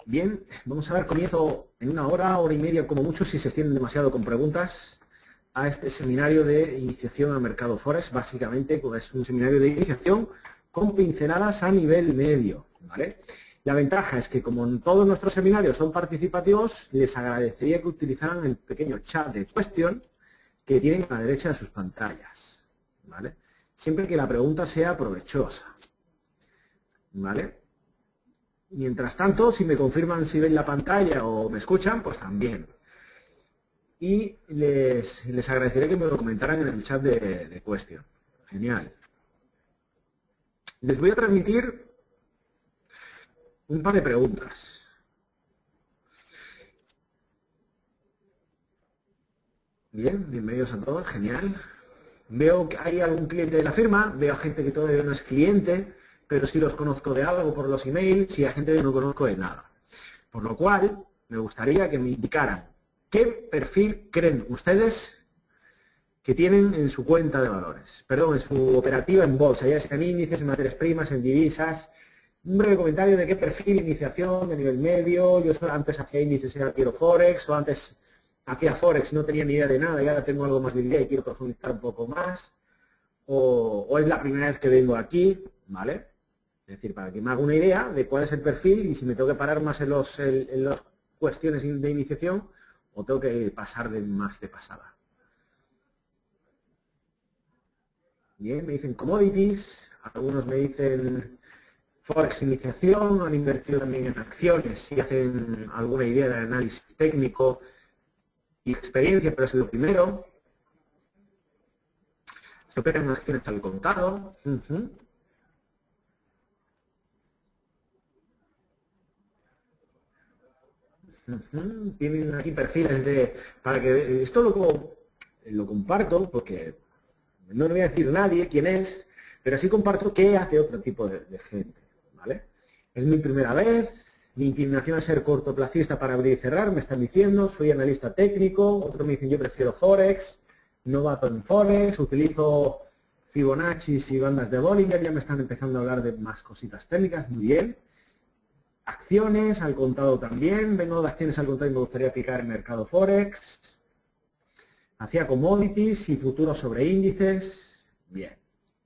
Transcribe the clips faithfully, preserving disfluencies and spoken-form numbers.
Bien, vamos a dar comienzo en una hora, hora y media, como mucho, si se extienden demasiado con preguntas, a este seminario de iniciación al mercado Forex. Básicamente, pues, es un seminario de iniciación con pinceladas a nivel medio, ¿vale? La ventaja es que, como en todos nuestros seminarios son participativos, les agradecería que utilizaran el pequeño chat de cuestión que tienen a la derecha de sus pantallas, ¿vale? Siempre que la pregunta sea provechosa, ¿vale? Mientras tanto, si me confirman si ven la pantalla o me escuchan, pues también. Y les, les agradeceré que me lo comentaran en el chat de, de cuestión. Genial. Les voy a transmitir un par de preguntas. Bien, bienvenidos a todos, genial. Veo que hay algún cliente de la firma, veo a gente que todavía no es cliente, pero sí los conozco de algo por los emails y a gente que no conozco de nada. Por lo cual, me gustaría que me indicaran qué perfil creen ustedes que tienen en su cuenta de valores, perdón, en su operativa en bolsa, ya sea en índices, en materias primas, en divisas. Un breve comentario de qué perfil, iniciación, de nivel medio. Yo antes hacía índices y ahora quiero Forex, o antes hacía Forex y no tenía ni idea de nada y ahora tengo algo más de idea y quiero profundizar un poco más. O, o es la primera vez que vengo aquí, ¿vale? Es decir, para que me haga una idea de cuál es el perfil y si me tengo que parar más en las en, en los cuestiones de iniciación o tengo que pasar de más de pasada. Bien, me dicen commodities, algunos me dicen Forex iniciación, han invertido también en acciones, si hacen alguna idea de análisis técnico y experiencia, pero es lo primero. Se operan acciones al contado. Uh-huh. Uh-huh. Tienen aquí perfiles de... para que esto lo, lo comparto porque no le voy a decir a nadie quién es, pero sí comparto qué hace otro tipo de, de gente, ¿vale? Es mi primera vez, mi inclinación a ser cortoplacista para abrir y cerrar, me están diciendo, soy analista técnico, otros me dicen yo prefiero Forex, novato en Forex, utilizo Fibonacci y bandas de Bollinger, ya me están empezando a hablar de más cositas técnicas, muy bien. Acciones al contado también, vengo de acciones al contado y me gustaría aplicar el mercado Forex. Hacía commodities y futuros sobre índices. Bien.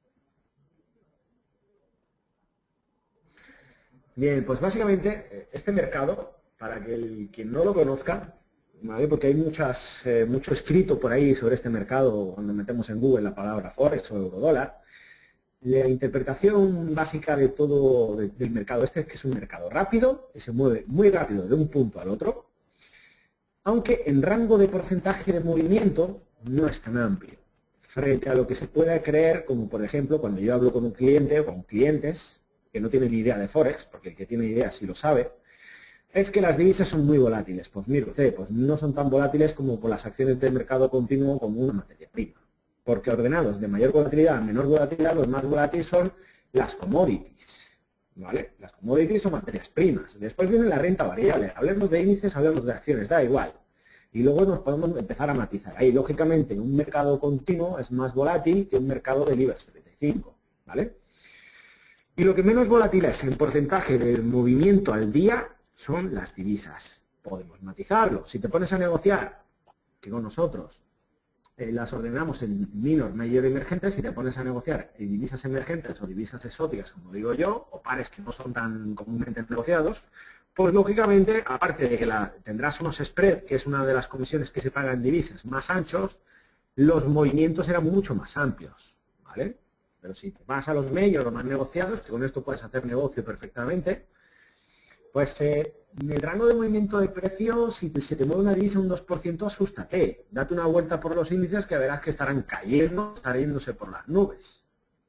Bien, pues básicamente este mercado, para que el, quien no lo conozca, ¿vale? Porque hay muchas, eh, mucho escrito por ahí sobre este mercado cuando metemos en Google la palabra Forex o eurodólar. La interpretación básica de todo de, del mercado este es que es un mercado rápido, que se mueve muy rápido de un punto al otro, aunque en rango de porcentaje de movimiento no es tan amplio, frente a lo que se pueda creer, como por ejemplo cuando yo hablo con un cliente o con clientes que no tienen ni idea de Forex, porque el que tiene idea sí lo sabe, es que las divisas son muy volátiles. Pues mire usted, pues no son tan volátiles como por las acciones del mercado continuo como una materia prima. Porque ordenados de mayor volatilidad a menor volatilidad, los más volátiles son las commodities, ¿vale? Las commodities son materias primas. Después viene la renta variable. Hablemos de índices, hablemos de acciones, da igual. Y luego nos podemos empezar a matizar. Ahí, lógicamente, un mercado continuo es más volátil que un mercado del IBEX treinta y cinco, ¿vale? Y lo que menos volátil es en porcentaje de movimiento al día son las divisas. Podemos matizarlo. Si te pones a negociar, que con nosotros eh, las ordenamos en minor, mayor y emergentes, si te pones a negociar en divisas emergentes o divisas exóticas, como digo yo, o pares que no son tan comúnmente negociados, pues lógicamente, aparte de que la, tendrás unos spread, que es una de las comisiones que se pagan en divisas, más anchos, los movimientos eran mucho más amplios, ¿vale? Pero si te vas a los mayor o más negociados, que con esto puedes hacer negocio perfectamente, pues eh, en el rango de movimiento de precios, si te, se te mueve una divisa un dos por ciento, asústate. Date una vuelta por los índices que verás que estarán cayendo, estarán yéndose por las nubes.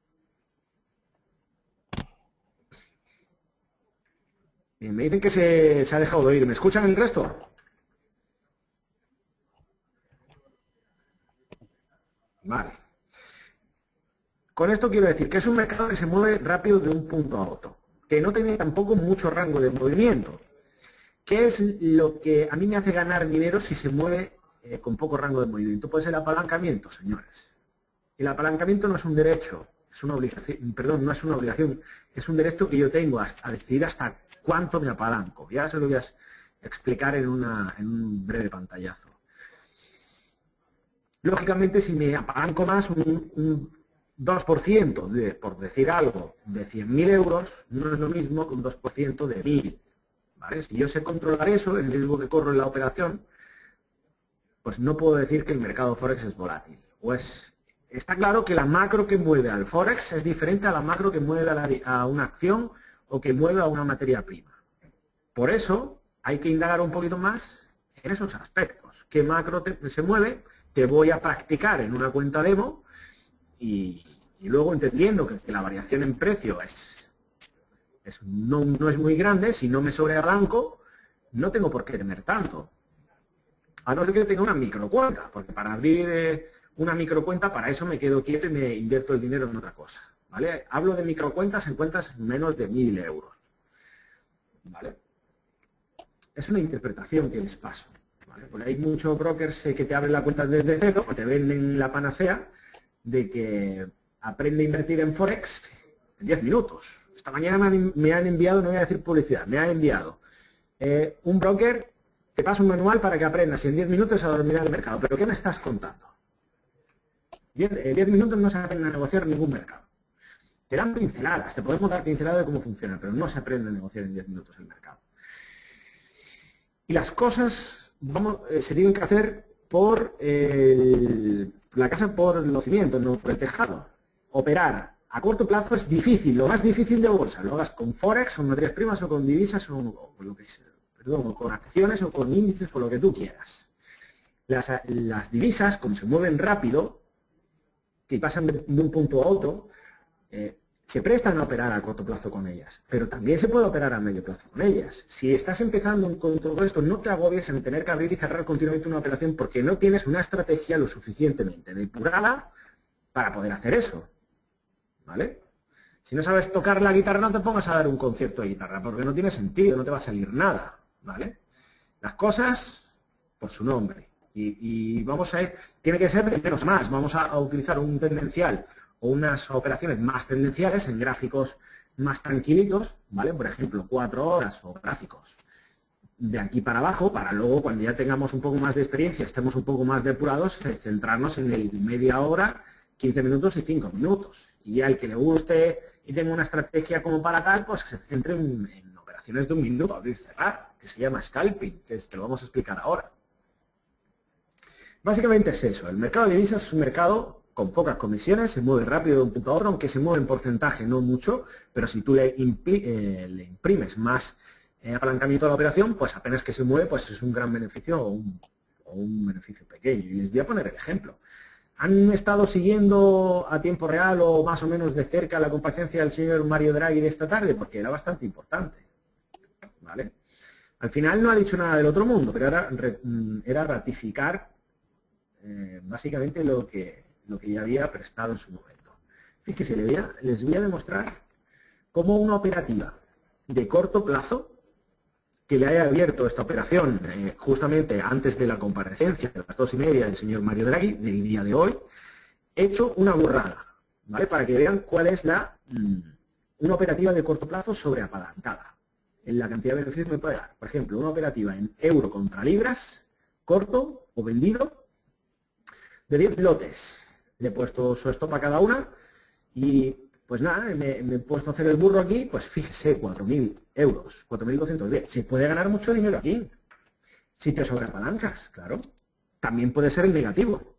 Bien, me dicen que se, se ha dejado de oír. ¿Me escuchan el resto? Vale. Con esto quiero decir que es un mercado que se mueve rápido de un punto a otro, que no tiene tampoco mucho rango de movimiento. ¿Qué es lo que a mí me hace ganar dinero si se mueve eh, con poco rango de movimiento? Pues el apalancamiento, señores. El apalancamiento no es un derecho, Es una obligación, perdón, no es una obligación, es un derecho que yo tengo a, a decidir hasta cuánto me apalanco. Ya se lo voy a explicar en, una, en un breve pantallazo. Lógicamente, si me apalanco más, un, un dos por ciento, de, por decir algo, de cien mil euros, no es lo mismo que un dos por ciento de mil. ¿Vale? Si yo sé controlar eso, el riesgo que corro en la operación, pues no puedo decir que el mercado Forex es volátil. Pues está claro que la macro que mueve al Forex es diferente a la macro que mueve a, la, a una acción o que mueve a una materia prima. Por eso hay que indagar un poquito más en esos aspectos. ¿Qué macro te, se mueve? Te voy a practicar en una cuenta demo y, y luego entendiendo que, que la variación en precio es, es, no, no es muy grande, si no me sobreapalanco, no tengo por qué tener tanto. A no ser que tenga una microcuenta, porque para abrir eh, una microcuenta, para eso me quedo quieto y me invierto el dinero en otra cosa. ¿Vale? Hablo de microcuentas en cuentas menos de mil euros. ¿Vale? Es una interpretación que les paso. ¿Vale? Porque hay muchos brokers que te abren la cuenta desde cero, o te venden la panacea de que aprende a invertir en Forex en diez minutos. Esta mañana me han, me han enviado, no voy a decir publicidad, me han enviado eh, un broker. Te paso un manual para que aprendas en diez minutos a dominar el mercado. ¿Pero qué me estás contando? En diez minutos no se aprende a negociar ningún mercado. Te dan pinceladas, te podemos dar pinceladas de cómo funciona, pero no se aprende a negociar en diez minutos el mercado. Y las cosas vamos, eh, se tienen que hacer por el, la casa por los cimientos, no por el tejado. Operar a corto plazo es difícil, lo más difícil de bolsa. Lo hagas con Forex, con materias primas o con divisas o, o con lo que sea. Perdón, con acciones o con índices, con lo que tú quieras. Las, las divisas, como se mueven rápido, que pasan de, de un punto a otro, eh, se prestan a operar a corto plazo con ellas, pero también se puede operar a medio plazo con ellas. Si estás empezando con todo esto, no te agobies en tener que abrir y cerrar continuamente una operación porque no tienes una estrategia lo suficientemente depurada para poder hacer eso. ¿Vale? Si no sabes tocar la guitarra, no te pongas a dar un concierto de guitarra, porque no tiene sentido, no te va a salir nada. ¿Vale? Las cosas por su nombre. Y, y vamos a ir, tiene que ser de menos más. Vamos a, a utilizar un tendencial o unas operaciones más tendenciales en gráficos más tranquilitos, ¿vale? Por ejemplo, cuatro horas o gráficos de aquí para abajo, para luego cuando ya tengamos un poco más de experiencia, estemos un poco más depurados, centrarnos en el media hora, quince minutos y cinco minutos. Y al que le guste y tenga una estrategia como para tal, pues que se centre en, en operaciones de un minuto, abrir y cerrar, que se llama scalping, que es que lo vamos a explicar ahora. Básicamente es eso, el mercado de divisas es un mercado con pocas comisiones, se mueve rápido de un punto a otro, aunque se mueve en porcentaje, no mucho, pero si tú le, eh, le imprimes más eh, apalancamiento a la operación, pues apenas que se mueve, pues es un gran beneficio o un, o un beneficio pequeño. Y les voy a poner el ejemplo. ¿Han estado siguiendo a tiempo real o más o menos de cerca la comparecencia del señor Mario Draghi de esta tarde? Porque era bastante importante. ¿Vale? Al final no ha dicho nada del otro mundo, pero era, era ratificar eh, básicamente lo que, lo que ya había prestado en su momento. Fíjese, les voy a, les voy a demostrar cómo una operativa de corto plazo que le haya abierto esta operación eh, justamente antes de la comparecencia de las dos y media del señor Mario Draghi, del día de hoy, he hecho una burrada, ¿vale? Para que vean cuál es la mmm, una operativa de corto plazo sobreapalancada. En la cantidad de beneficios que me puede dar. Por ejemplo, una operativa en euro contra libras, corto o vendido, de diez lotes. Le he puesto su stop a cada una y pues nada, me, me he puesto a hacer el burro aquí, pues fíjese, cuatro mil euros, cuatro mil doscientos diez. Se puede ganar mucho dinero aquí. Si te sobrepalancas, claro. También puede ser el negativo.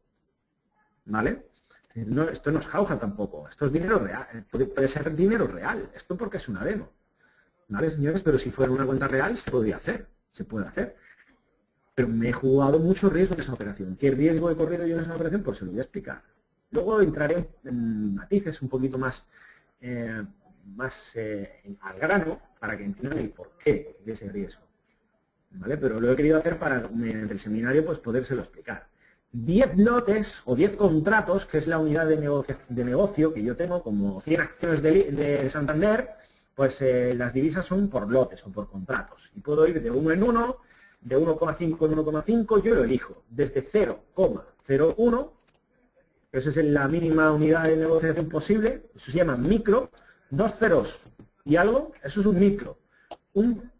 ¿Vale? No, esto no es jauja tampoco. Esto es dinero real. Puede, puede ser dinero real. Esto porque es una demo. ¿Vale, señores? Pero si fuera una cuenta real, se podría hacer. Se puede hacer. Pero me he jugado mucho riesgo en esa operación. ¿Qué riesgo he corrido yo en esa operación? Pues se lo voy a explicar. Luego entraré en matices un poquito más, eh, más eh, al grano para que entiendan el porqué de ese riesgo. ¿Vale? Pero lo he querido hacer para, mediante el seminario, pues podérselo explicar. diez lotes o diez contratos, que es la unidad de negocio, de negocio que yo tengo, como cien acciones de, de Santander, pues eh, las divisas son por lotes o por contratos. Y puedo ir de uno en uno, de uno coma cinco en uno coma cinco, yo lo elijo. Desde cero coma cero uno Esa es la mínima unidad de negociación posible. Eso se llama micro. Dos ceros y algo, eso es un micro. Un,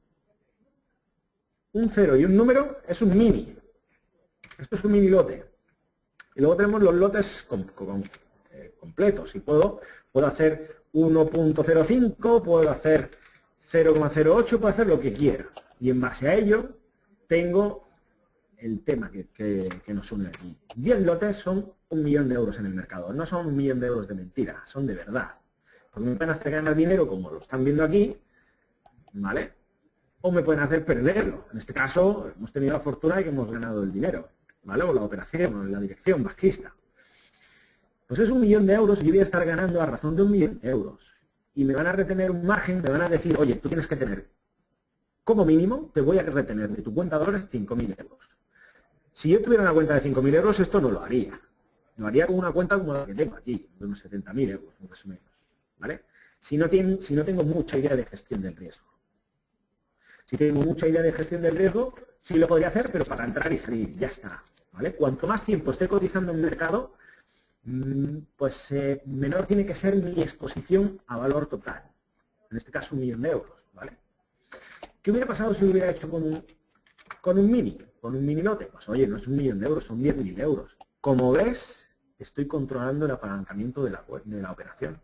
un cero y un número es un mini. Esto es un mini lote. Y luego tenemos los lotes con, con, eh, completos. Y puedo, puedo hacer uno punto cero cinco, puedo hacer cero coma cero ocho, puedo hacer lo que quiera. Y en base a ello tengo el tema que, que, que nos une aquí. diez lotes son un millón de euros en el mercado. No son un millón de euros de mentira, son de verdad. Porque me pueden hacer ganar dinero, como lo están viendo aquí, ¿vale? O me pueden hacer perderlo. En este caso, hemos tenido la fortuna de que hemos ganado el dinero, ¿vale? O la operación, o la dirección bajista. Pues es un millón de euros y yo voy a estar ganando a razón de un millón de euros. Y me van a retener un margen, me van a decir, oye, tú tienes que tener, como mínimo, te voy a retener de tu cuenta de dólares cinco mil euros. Si yo tuviera una cuenta de cinco mil euros, esto no lo haría. Lo haría con una cuenta como la que tengo aquí, de unos setenta mil euros, más o menos. ¿Vale? Si no, tiene, si no tengo mucha idea de gestión del riesgo. Si tengo mucha idea de gestión del riesgo, sí lo podría hacer, pero para entrar y salir, ya está. ¿Vale? Cuanto más tiempo esté cotizando en el mercado, pues eh, menor tiene que ser mi exposición a valor total. En este caso, un millón de euros. ¿Vale? ¿Qué hubiera pasado si lo hubiera hecho con un, con un mini? Con un mini lote. Pues oye, no es un millón de euros, son diez mil euros. Como ves, estoy controlando el apalancamiento de la, de la operación.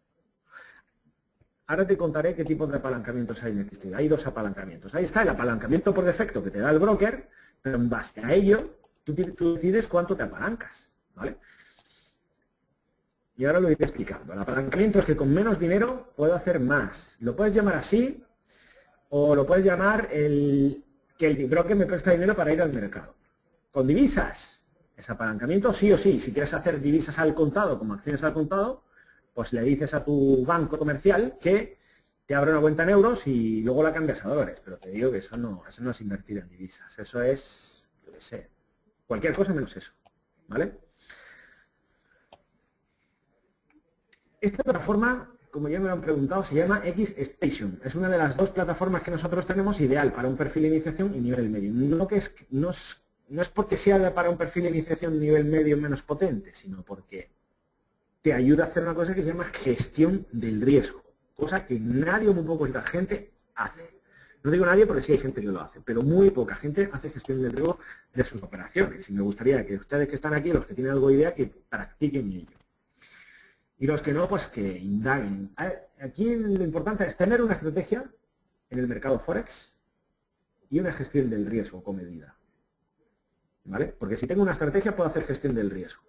Ahora te contaré qué tipos de apalancamientos hay en el sistema. Hay dos apalancamientos. Ahí está el apalancamiento por defecto que te da el broker, pero en base a ello, tú, tú decides cuánto te apalancas. ¿Vale? Y ahora lo iré explicando. El apalancamiento es que con menos dinero puedo hacer más. Lo puedes llamar así, o lo puedes llamar el, que el broker me presta dinero para ir al mercado. Con divisas, es apalancamiento sí o sí. Si quieres hacer divisas al contado, como acciones al contado, pues le dices a tu banco comercial que te abre una cuenta en euros y luego la cambias a dólares. Pero te digo que eso no, eso no es invertir en divisas. Eso es, yo qué sé, cualquier cosa menos eso. ¿Vale? Esta plataforma, como ya me lo han preguntado, se llama X-Station. Es una de las dos plataformas que nosotros tenemos ideal para un perfil de iniciación y nivel medio. No, que es, no, es, no es porque sea para un perfil de iniciación nivel medio menos potente, sino porque te ayuda a hacer una cosa que se llama gestión del riesgo, cosa que nadie o muy poca gente hace. No digo nadie porque sí hay gente que lo hace, pero muy poca gente hace gestión del riesgo de sus operaciones. Y me gustaría que ustedes que están aquí, los que tienen algo de idea, que practiquen ello. Y los que no, pues que indaguen. Aquí lo importante es tener una estrategia en el mercado Forex y una gestión del riesgo comedida. ¿Vale? Porque si tengo una estrategia puedo hacer gestión del riesgo.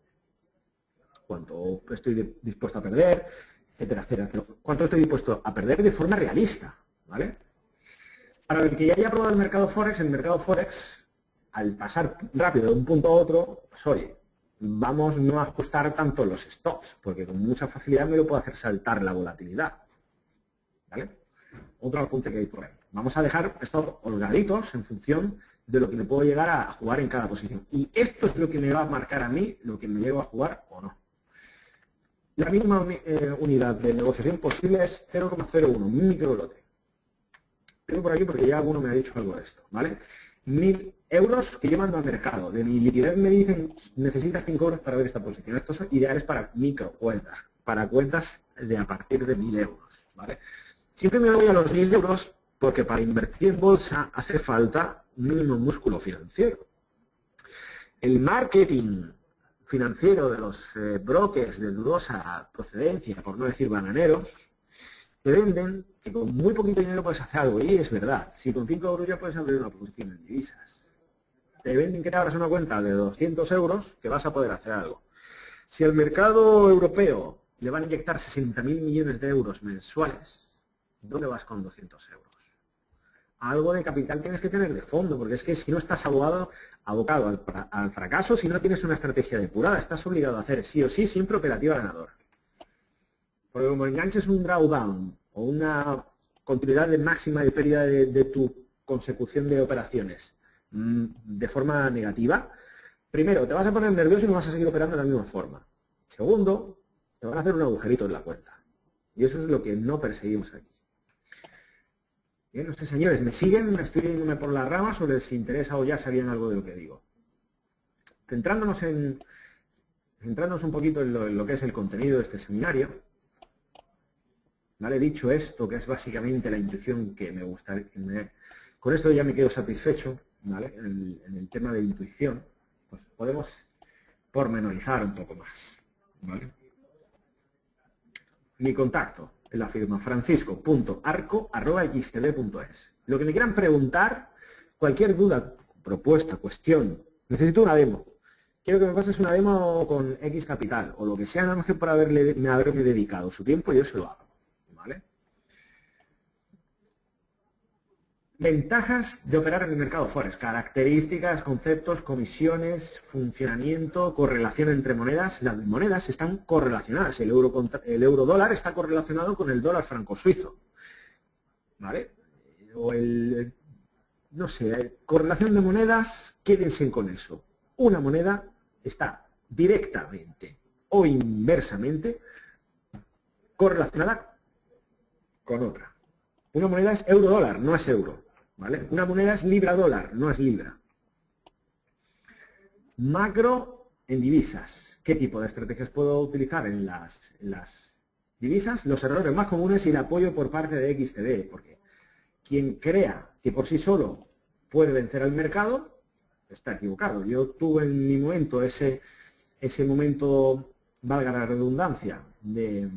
Cuánto estoy dispuesto a perder, etcétera, etcétera. Cuánto estoy dispuesto a perder de forma realista, ¿vale? Para el que ya haya probado el mercado Forex, el mercado Forex, al pasar rápido de un punto a otro, pues oye, vamos no a ajustar tanto los stops, porque con mucha facilidad me lo puedo hacer saltar la volatilidad, ¿vale? Otro apunte que hay por ahí. Vamos a dejar estos holgaditos en función de lo que me puedo llegar a jugar en cada posición. Y esto es lo que me va a marcar a mí lo que me llevo a jugar o no. La mínima eh, unidad de negociación posible es cero coma cero uno, un micro lote. Tengo por aquí porque ya alguno me ha dicho algo de esto, ¿vale? Mil euros que yo mando al mercado. De mi liquidez me dicen, necesitas cinco euros para ver esta posición. Estos son ideales para micro cuentas, para cuentas de a partir de mil euros, ¿vale? Siempre me voy a los mil euros porque para invertir en bolsa hace falta un mínimo músculo financiero. El marketing financiero de los eh, brokers de dudosa procedencia, por no decir bananeros, te venden que con muy poquito dinero puedes hacer algo. Y es verdad, si con cinco euros ya puedes abrir una posición en divisas. Te venden que te abras una cuenta de doscientos euros que vas a poder hacer algo. Si al mercado europeo le van a inyectar sesenta mil millones de euros mensuales, ¿dónde vas con doscientos euros? Algo de capital tienes que tener de fondo, porque es que si no estás abogado, abocado al, al fracaso, si no tienes una estrategia depurada, estás obligado a hacer sí o sí siempre operativa ganadora. Porque como enganches un drawdown o una continuidad de máxima de pérdida de, de tu consecución de operaciones mmm, de forma negativa, primero, te vas a poner nervioso y no vas a seguir operando de la misma forma. Segundo, te van a hacer un agujerito en la cuenta. Y eso es lo que no perseguimos aquí. Bien, no sé, señores, ¿me siguen? ¿Me estoy yéndome por las ramas o les interesa o ya sabían algo de lo que digo? Centrándonos en, centrándonos un poquito en lo, en lo que es el contenido de este seminario, ¿vale? Dicho esto, que es básicamente la intuición que me gustaría... Que me, con esto ya me quedo satisfecho, ¿vale? En el, en el tema de intuición, pues podemos pormenorizar un poco más, ¿vale? Mi contacto en la firma francisco punto arco arroba x t v punto es. Lo que me quieran preguntar, cualquier duda, propuesta, cuestión, necesito una demo. Quiero que me pases una demo con X capital o lo que sea, nada más que por haberle, haberme dedicado su tiempo, yo se lo hago, ¿vale? Ventajas de operar en el mercado Forex, características, conceptos, comisiones, funcionamiento, correlación entre monedas. Las monedas están correlacionadas. El euro, contra, el euro dólar está correlacionado con el dólar franco suizo, ¿vale? O el, no sé, correlación de monedas, quédense con eso. Una moneda está directamente o inversamente correlacionada con otra. Una moneda es euro dólar, no es euro. ¿Vale? Una moneda es libra dólar, no es libra. Macro en divisas. ¿Qué tipo de estrategias puedo utilizar en las, en las divisas? Los errores más comunes y el apoyo por parte de X T B, porque quien crea que por sí solo puede vencer al mercado, está equivocado. Yo tuve en mi momento ese, ese momento, valga la redundancia, de,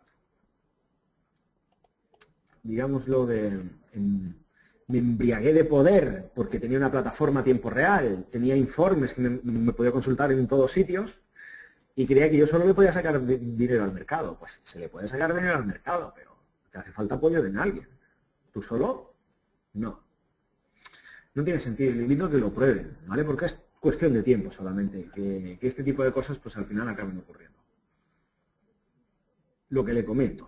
digámoslo, de... En, me embriagué de poder porque tenía una plataforma a tiempo real, tenía informes que me, me podía consultar en todos sitios y creía que yo solo le podía sacar dinero al mercado. Pues se le puede sacar dinero al mercado, pero te hace falta apoyo de alguien. ¿Tú solo? No. No tiene sentido. Le invito a que lo prueben, ¿vale? Porque es cuestión de tiempo solamente que, que este tipo de cosas pues al final acaben ocurriendo. Lo que le comento.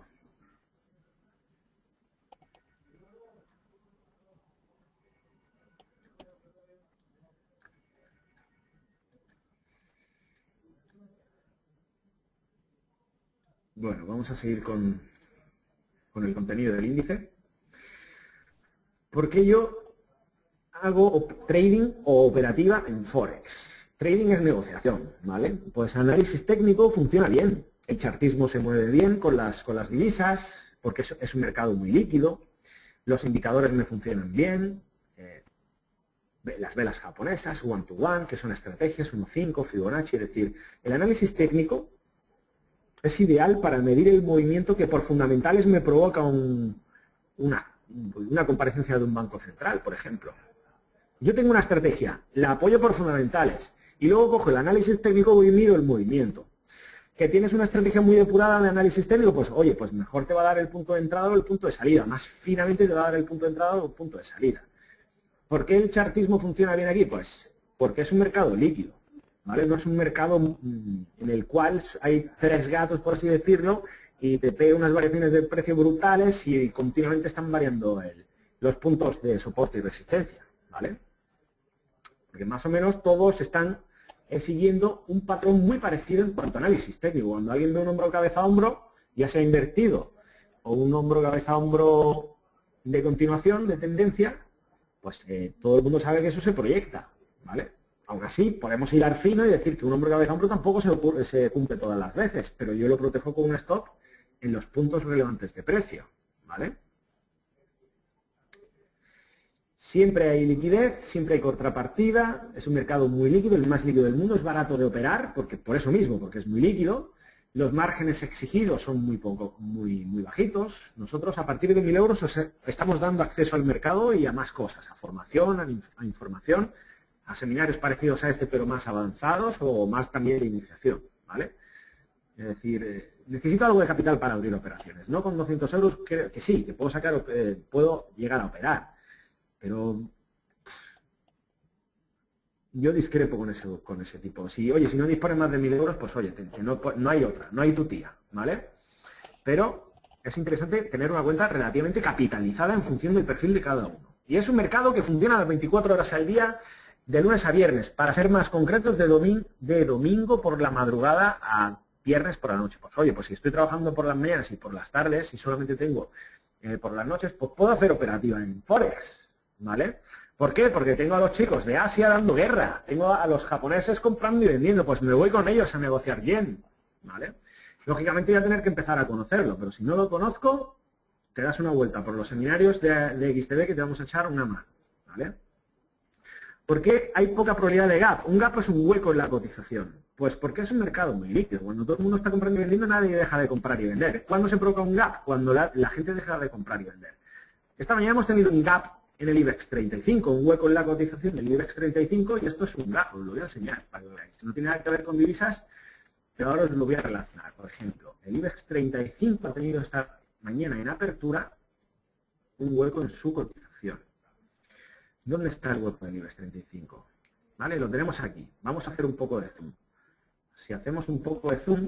Bueno, vamos a seguir con, con el contenido del índice. ¿Por qué yo hago trading o operativa en Forex? Trading es negociación, ¿vale? Pues análisis técnico funciona bien. El chartismo se mueve bien con las, con las divisas, porque es, es un mercado muy líquido. Los indicadores me funcionan bien. Eh, las velas japonesas, one to one, que son estrategias, uno cinco, Fibonacci. Es decir, el análisis técnico es ideal para medir el movimiento que por fundamentales me provoca un, una, una comparecencia de un banco central, por ejemplo. Yo tengo una estrategia, la apoyo por fundamentales y luego cojo el análisis técnico y mido el movimiento. Que tienes una estrategia muy depurada de análisis técnico, pues oye, pues mejor te va a dar el punto de entrada o el punto de salida. Más finamente te va a dar el punto de entrada o el punto de salida. ¿Por qué el chartismo funciona bien aquí? Pues porque es un mercado líquido. ¿Vale? No es un mercado en el cual hay tres gatos, por así decirlo, y te pega unas variaciones de precio brutales y continuamente están variando el, los puntos de soporte y resistencia, ¿vale? Porque más o menos todos están eh, siguiendo un patrón muy parecido en cuanto a análisis técnico. Cuando alguien ve un hombro cabeza a hombro, ya sea invertido o un hombro cabeza a hombro de continuación, de tendencia, pues eh, todo el mundo sabe que eso se proyecta, ¿vale? Aún así, podemos hilar fino y decir que un hombro cabeza a hombro tampoco se, ocurre, se cumple todas las veces, pero yo lo protejo con un stop en los puntos relevantes de precio, ¿vale? Siempre hay liquidez, siempre hay contrapartida, es un mercado muy líquido, el más líquido del mundo, es barato de operar, porque por eso mismo, porque es muy líquido, los márgenes exigidos son muy, poco, muy, muy bajitos. Nosotros a partir de mil euros os estamos dando acceso al mercado y a más cosas, a formación, a, inf a información, a seminarios parecidos a este pero más avanzados o más también de iniciación, ¿vale? Es decir, eh, necesito algo de capital para abrir operaciones, no con doscientos euros, que, que sí, que puedo sacar, eh, puedo llegar a operar, pero pff, yo discrepo con ese, con ese tipo. Si, oye, si no dispones más de mil euros, pues oye, te, te, no, no hay otra, no hay tu tía, ¿vale? Pero es interesante tener una cuenta relativamente capitalizada en función del perfil de cada uno. Y es un mercado que funciona a las veinticuatro horas al día, de lunes a viernes, para ser más concretos, de, domin de domingo por la madrugada a viernes por la noche. Pues oye, pues si estoy trabajando por las mañanas y por las tardes y solamente tengo eh, por las noches, pues puedo hacer operativa en Forex, ¿vale? ¿Por qué? Porque tengo a los chicos de Asia dando guerra, tengo a los japoneses comprando y vendiendo, pues me voy con ellos a negociar yen, ¿vale? Lógicamente voy a tener que empezar a conocerlo, pero si no lo conozco, te das una vuelta por los seminarios de, de X T B que te vamos a echar una mano, ¿vale? ¿Por qué hay poca probabilidad de gap? Un gap es un hueco en la cotización. Pues porque es un mercado muy líquido. Cuando todo el mundo está comprando y vendiendo, nadie deja de comprar y vender. ¿Cuándo se provoca un gap? Cuando la, la gente deja de comprar y vender. Esta mañana hemos tenido un gap en el IBEX treinta y cinco, un hueco en la cotización del IBEX treinta y cinco, y esto es un gap, os lo voy a enseñar para que lo veáis. No tiene nada que ver con divisas, pero ahora os lo voy a relacionar. Por ejemplo, el IBEX treinta y cinco ha tenido esta mañana en apertura un hueco en su cotización. ¿Dónde está el hueco del IBEX treinta y cinco? ¿Vale? Lo tenemos aquí. Vamos a hacer un poco de zoom. Si hacemos un poco de zoom,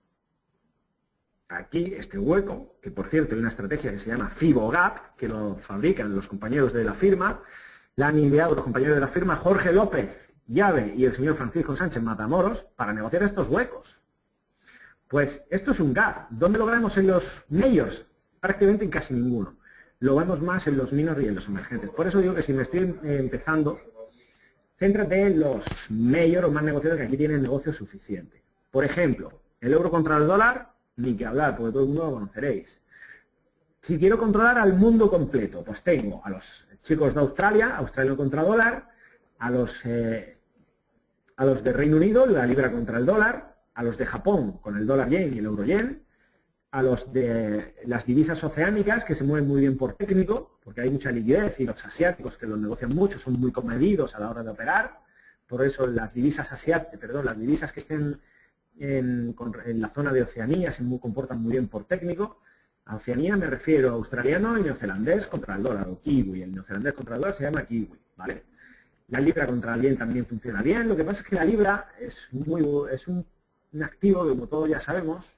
aquí este hueco, que por cierto hay una estrategia que se llama FIBO-Gap, que lo fabrican los compañeros de la firma, la han ideado los compañeros de la firma Jorge López Llave y el señor Francisco Sánchez Matamoros para negociar estos huecos. Pues esto es un gap. ¿Dónde lo vemos en los medios? Prácticamente en casi ninguno. Lo vemos más en los minors y en los emergentes. Por eso digo que si me estoy empezando, céntrate en los mayores o más negociados que aquí tienen negocio suficiente. Por ejemplo, el euro contra el dólar, ni que hablar, porque todo el mundo lo conoceréis. Si quiero controlar al mundo completo, pues tengo a los chicos de Australia, Australia contra dólar, a los, eh, a los de Reino Unido, la libra contra el dólar, a los de Japón con el dólar yen y el euro yen, a los de las divisas oceánicas, que se mueven muy bien por técnico, porque hay mucha liquidez, y los asiáticos, que los negocian mucho, son muy comedidos a la hora de operar. Por eso las divisas asiáticas, perdón, las divisas que estén en, en la zona de Oceanía se muy, comportan muy bien por técnico. A Oceanía me refiero a australiano y neozelandés contra el dólar, o kiwi. El neozelandés contra el dólar se llama kiwi, ¿vale? La libra contra el yen también funciona bien. Lo que pasa es que la libra es, muy, es un, un activo que, como todos ya sabemos,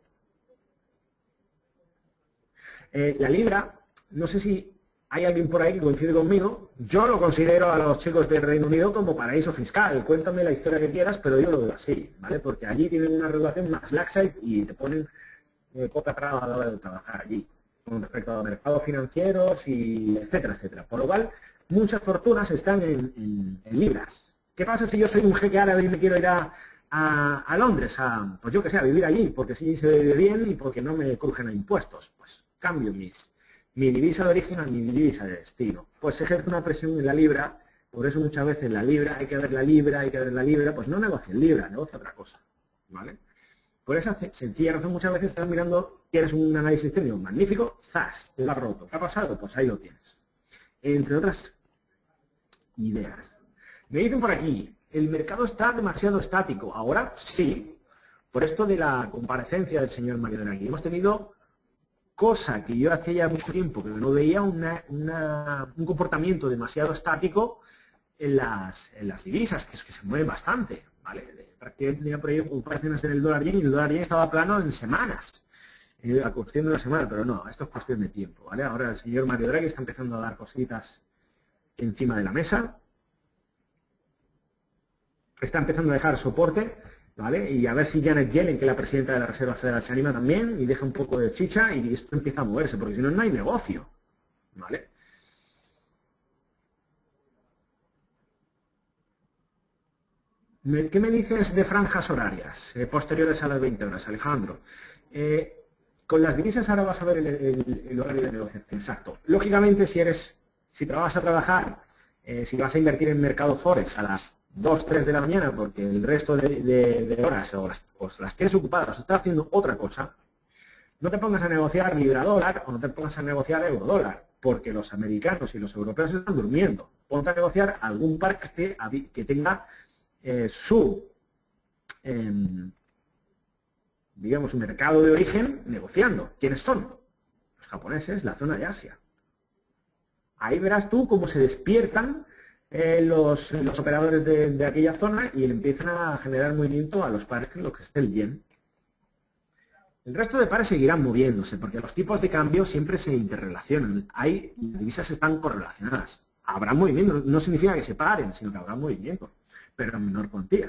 Eh, la libra, no sé si hay alguien por ahí que coincide conmigo, yo lo considero a los chicos del Reino Unido como paraíso fiscal. Cuéntame la historia que quieras, pero yo lo veo así, ¿vale? Porque allí tienen una regulación más laxa y te ponen eh, poca traba a la hora de trabajar allí, con respecto a los mercados financieros, y etcétera, etcétera. Por lo cual, muchas fortunas están en, en, en libras. ¿Qué pasa si yo soy un jeque árabe y me quiero ir a, a, a Londres, a, pues yo que sé, a vivir allí, porque sí se vive bien y porque no me crujen a impuestos? Pues cambio mis, mi divisa de origen a mi divisa de destino. Pues se ejerce una presión en la libra, por eso muchas veces la libra, hay que ver la libra, hay que ver la libra, pues no negocia en libra, negocia otra cosa, ¿vale? Por esa sencilla razón muchas veces estás mirando, tienes un análisis técnico magnífico, ¡zas!, te lo has roto. ¿Qué ha pasado? Pues ahí lo tienes. Entre otras ideas. Me dicen por aquí, el mercado está demasiado estático. Ahora sí, por esto de la comparecencia del señor Mario Draghi. Hemos tenido, cosa que yo hacía ya mucho tiempo que no veía, una, una, un comportamiento demasiado estático en las, en las divisas, que es que se mueven bastante, ¿vale? De, prácticamente tenía por ahí comparaciones en el dólar yen y el dólar yen estaba plano en semanas, eh, a cuestión de una semana, pero no, esto es cuestión de tiempo, ¿vale? Ahora el señor Mario Draghi está empezando a dar cositas encima de la mesa, está empezando a dejar soporte, ¿vale? Y a ver si Janet Yellen, que es la presidenta de la Reserva Federal, se anima también y deja un poco de chicha y esto empieza a moverse, porque si no, no hay negocio, ¿vale? ¿Qué me dices de franjas horarias eh, posteriores a las veinte horas, Alejandro? Eh, con las divisas ahora vas a ver el, el, el horario de negociación exacto. Lógicamente, si eres, si te vas a trabajar, eh, si vas a invertir en mercado Forex a las dos, tres de la mañana, porque el resto de, de, de horas o las, o las tienes ocupadas o estás haciendo otra cosa, no te pongas a negociar libra-dólar o no te pongas a negociar euro-dólar, porque los americanos y los europeos están durmiendo. Ponte a negociar algún par que, que tenga eh, su, eh, digamos, su mercado de origen negociando. ¿Quiénes son? Los japoneses, la zona de Asia. Ahí verás tú cómo se despiertan Eh, los, los operadores de, de aquella zona y empiezan a generar movimiento a los pares en los que esté el yen. El resto de pares seguirán moviéndose porque los tipos de cambio siempre se interrelacionan. Hay, las divisas están correlacionadas. Habrá movimiento, no significa que se paren, sino que habrá movimiento, pero en menor cuantía.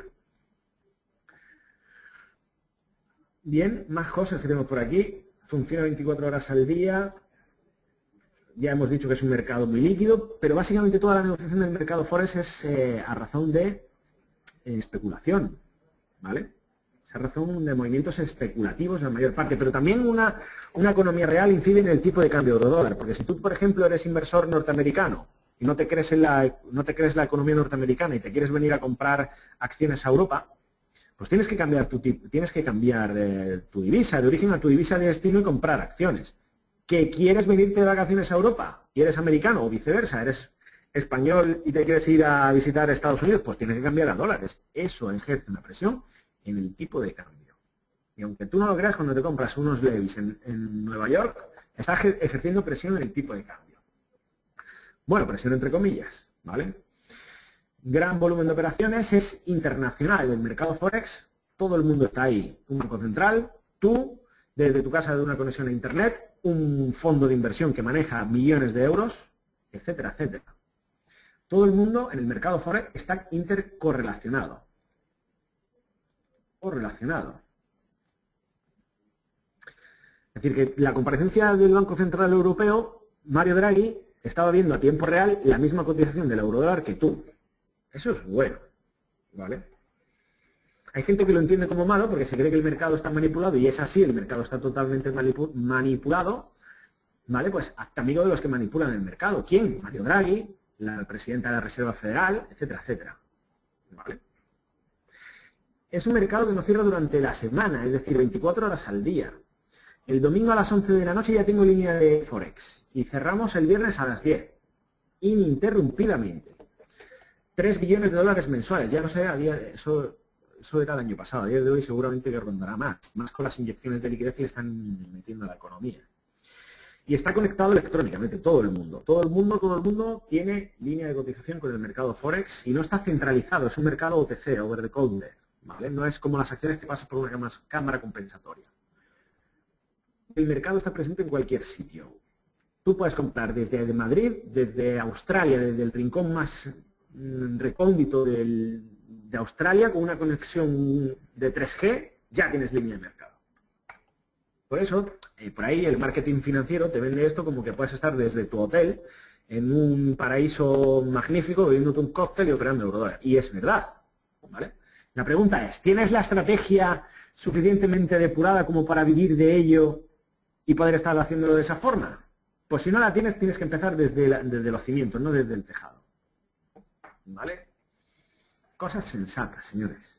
Bien, más cosas que tenemos por aquí. Funciona veinticuatro horas al día. ya hemos dicho que es un mercado muy líquido, pero básicamente toda la negociación del mercado Forex es eh, a razón de eh, especulación, ¿vale? Es a razón de movimientos especulativos en la mayor parte, pero también una, una economía real incide en el tipo de cambio euro-dólar, porque si tú, por ejemplo, eres inversor norteamericano y no te crees en la, no te crees la economía norteamericana y te quieres venir a comprar acciones a Europa, pues tienes que cambiar tu, tienes que cambiar eh, tu divisa de origen a tu divisa de destino y comprar acciones. ¿Que quieres venirte de vacaciones a Europa y eres americano o viceversa, eres español y te quieres ir a visitar Estados Unidos? Pues tienes que cambiar a dólares. Eso ejerce una presión en el tipo de cambio. Y aunque tú no lo creas, cuando te compras unos Levi's en, en Nueva York, estás ejerciendo presión en el tipo de cambio. Bueno, presión entre comillas, ¿vale? Gran volumen de operaciones, es internacional. El mercado Forex, todo el mundo está ahí. Un banco central, tú, desde tu casa de una conexión a Internet, un fondo de inversión que maneja millones de euros, etcétera, etcétera. Todo el mundo en el mercado Forex está intercorrelacionado. Correlacionado. Es decir, que la comparecencia del Banco Central Europeo, Mario Draghi, estaba viendo a tiempo real la misma cotización del eurodólar que tú. Eso es bueno, ¿vale? Hay gente que lo entiende como malo porque se cree que el mercado está manipulado y es así, el mercado está totalmente manipulado, ¿vale? Pues hazte amigo de los que manipulan el mercado. ¿Quién? Mario Draghi, la presidenta de la Reserva Federal, etcétera, etcétera. ¿Vale? Es un mercado que nos cierra durante la semana, es decir, veinticuatro horas al día. El domingo a las once de la noche ya tengo línea de Forex y cerramos el viernes a las diez, ininterrumpidamente. tres billones de dólares mensuales, ya no sé, a día, eso, eso era el año pasado, a día de hoy seguramente que rondará más, más con las inyecciones de liquidez que le están metiendo a la economía. Y está conectado electrónicamente, todo el mundo, todo el mundo, todo el mundo tiene línea de cotización con el mercado Forex y no está centralizado, es un mercado O T C, over the counter, ¿vale? No es como las acciones que pasan por una cámara compensatoria. El mercado está presente en cualquier sitio. Tú puedes comprar desde Madrid, desde Australia, desde el rincón más recóndito del, de Australia, con una conexión de tres G, ya tienes línea de mercado. Por eso, eh, por ahí el marketing financiero te vende esto como que puedes estar desde tu hotel en un paraíso magnífico, bebiéndote un cóctel y operando eurodólar. Y es verdad, ¿vale? La pregunta es, ¿tienes la estrategia suficientemente depurada como para vivir de ello y poder estar haciéndolo de esa forma? Pues si no la tienes, tienes que empezar desde, la, desde los cimientos, no desde el tejado. ¿Vale? Cosas sensatas, señores.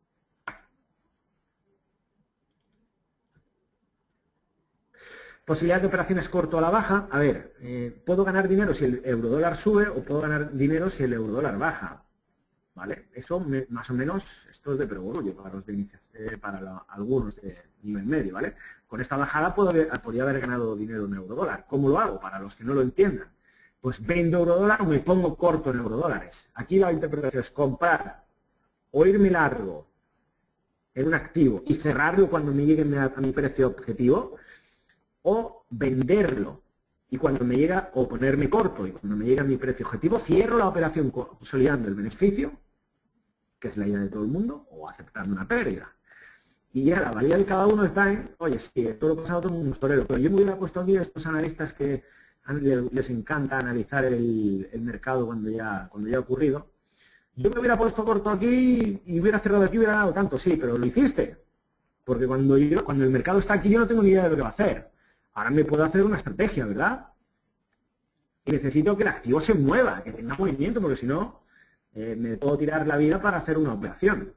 Posibilidad de operaciones corto a la baja. A ver, eh, puedo ganar dinero si el eurodólar sube o puedo ganar dinero si el eurodólar baja. ¿Vale? Eso me, más o menos, esto es de perogrullo para, los de, eh, para la, algunos de nivel medio, ¿vale? Con esta bajada puedo haber, podría haber ganado dinero en eurodólar. ¿Cómo lo hago? Para los que no lo entiendan. Pues vendo eurodólar o me pongo corto en eurodólares. Aquí la interpretación es comprar o irme largo en un activo y cerrarlo cuando me llegue a mi precio objetivo, o venderlo y cuando me llega, o ponerme corto y cuando me llega a mi precio objetivo, cierro la operación consolidando el beneficio, que es la idea de todo el mundo, o aceptando una pérdida. Y ya la valía de cada uno está en, oye, sí, todo lo pasado todo el mundo es torero, pero yo me hubiera puesto aquí a estos analistas que les encanta analizar el, el mercado cuando ya, cuando ya ha ocurrido. Yo me hubiera puesto corto aquí y hubiera cerrado aquí y hubiera ganado tanto, sí, pero lo hiciste. Porque cuando, yo, cuando el mercado está aquí yo no tengo ni idea de lo que va a hacer. Ahora me puedo hacer una estrategia, ¿verdad? Y necesito que el activo se mueva, que tenga movimiento, porque si no, eh, me puedo tirar la vida para hacer una operación.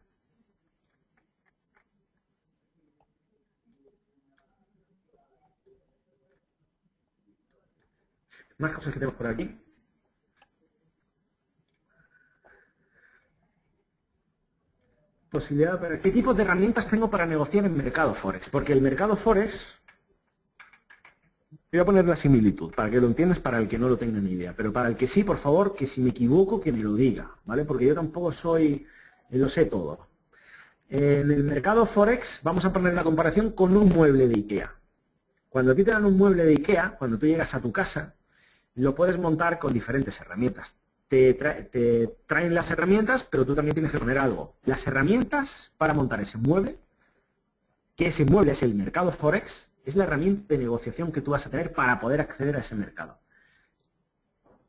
Más cosas que tenemos por aquí. Posibilidad para... ¿Qué tipo de herramientas tengo para negociar en mercado Forex? Porque el mercado Forex... Voy a poner la similitud, para que lo entiendas, para el que no lo tenga ni idea. Pero para el que sí, por favor, que si me equivoco, que me lo diga, ¿vale? Porque yo tampoco soy... lo sé todo. En el mercado Forex vamos a poner la comparación con un mueble de IKEA. Cuando a ti te dan un mueble de IKEA, cuando tú llegas a tu casa, lo puedes montar con diferentes herramientas. Te, tra te traen las herramientas, pero tú también tienes que poner algo. Las herramientas para montar ese mueble, que ese mueble es el mercado Forex, es la herramienta de negociación que tú vas a tener para poder acceder a ese mercado.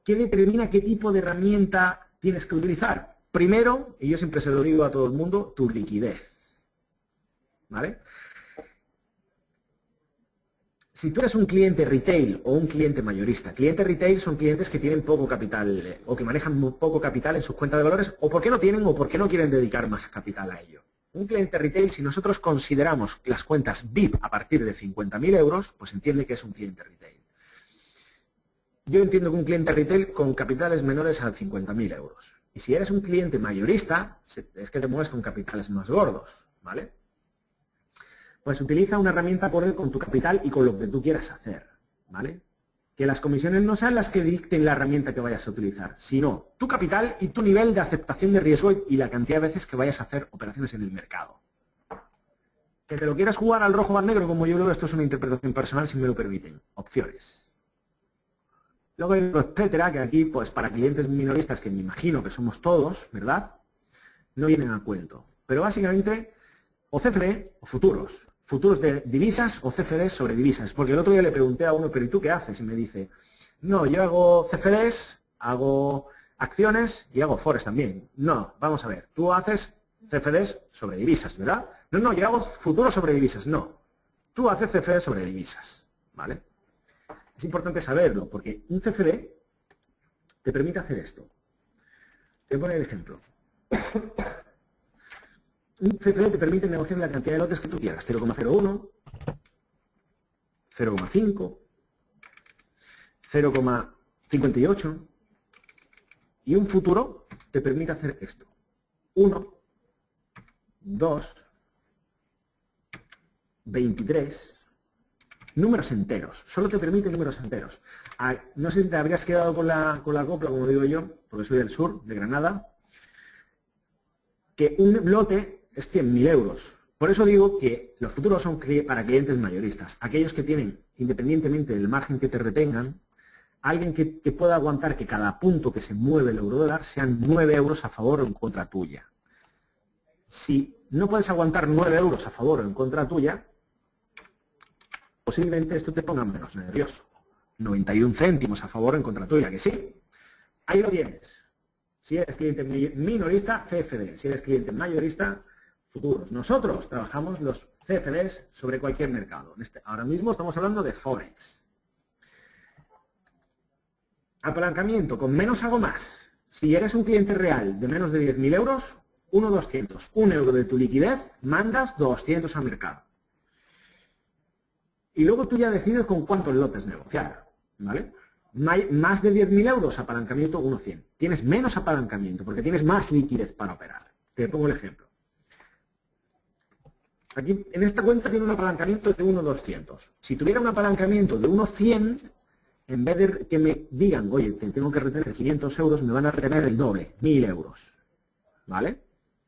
¿qué determina qué tipo de herramienta tienes que utilizar? Primero, y yo siempre se lo digo a todo el mundo, tu liquidez. ¿Vale? Si tú eres un cliente retail o un cliente mayorista, cliente retail son clientes que tienen poco capital eh, o que manejan muy poco capital en sus cuentas de valores, o porque no tienen o porque no quieren dedicar más capital a ello. Un cliente retail, si nosotros consideramos las cuentas V I P a partir de cincuenta mil euros, pues entiende que es un cliente retail. Yo entiendo que un cliente retail con capitales menores a cincuenta mil euros. Y si eres un cliente mayorista, es que te mueves con capitales más gordos, ¿vale? Pues utiliza una herramienta acorde con tu capital y con lo que tú quieras hacer, ¿vale? Que las comisiones no sean las que dicten la herramienta que vayas a utilizar, sino tu capital y tu nivel de aceptación de riesgo y la cantidad de veces que vayas a hacer operaciones en el mercado. Que te lo quieras jugar al rojo o al negro, como yo creo, esto es una interpretación personal, si me lo permiten. Opciones. Luego hay otro etcétera, que aquí, pues para clientes minoristas, que me imagino que somos todos, ¿verdad? No vienen a cuento. Pero básicamente, o C F D o futuros. Futuros de divisas o C F Ds sobre divisas. Porque el otro día le pregunté a uno, pero ¿y tú qué haces? Y me dice, no, yo hago C F Ds, hago acciones y hago forex también. No, vamos a ver, tú haces C F Ds sobre divisas, ¿verdad? No, no, yo hago futuros sobre divisas. No, tú haces C F Ds sobre divisas, ¿vale? Es importante saberlo, porque un C F D te permite hacer esto. Te voy a poner el ejemplo. Un C F D te permite negociar la cantidad de lotes que tú quieras, cero coma cero uno, cero coma cinco, cero coma cincuenta y ocho, y un futuro te permite hacer esto. uno, dos, veintitrés, números enteros, solo te permite números enteros. Ah, no sé si te habrías quedado con la, con la copla, como digo yo, porque soy del sur, de Granada, que un lote es cien mil euros. Por eso digo que los futuros son para clientes mayoristas. Aquellos que tienen, independientemente del margen que te retengan, alguien que, que pueda aguantar que cada punto que se mueve el eurodólar sean nueve euros a favor o en contra tuya. Si no puedes aguantar nueve euros a favor o en contra tuya, posiblemente esto te ponga menos nervioso. noventa y un céntimos a favor o en contra tuya, que sí. Ahí lo tienes. Si eres cliente minorista, C F D. Si eres cliente mayorista, futuros. Nosotros trabajamos los C F Ds sobre cualquier mercado. Este, ahora mismo estamos hablando de Forex. Apalancamiento, con menos hago más. Si eres un cliente real de menos de diez mil euros, uno doscientos. Un euro de tu liquidez, mandas doscientos al mercado. Y luego tú ya decides con cuántos lotes negociar, ¿vale? Más de diez mil euros, apalancamiento uno cien. Tienes menos apalancamiento porque tienes más liquidez para operar. Te pongo el ejemplo. Aquí en esta cuenta tiene un apalancamiento de uno doscientos. Si tuviera un apalancamiento de uno cien, en vez de que me digan, oye, te tengo que retener quinientos euros, me van a retener el doble, mil euros. ¿Vale?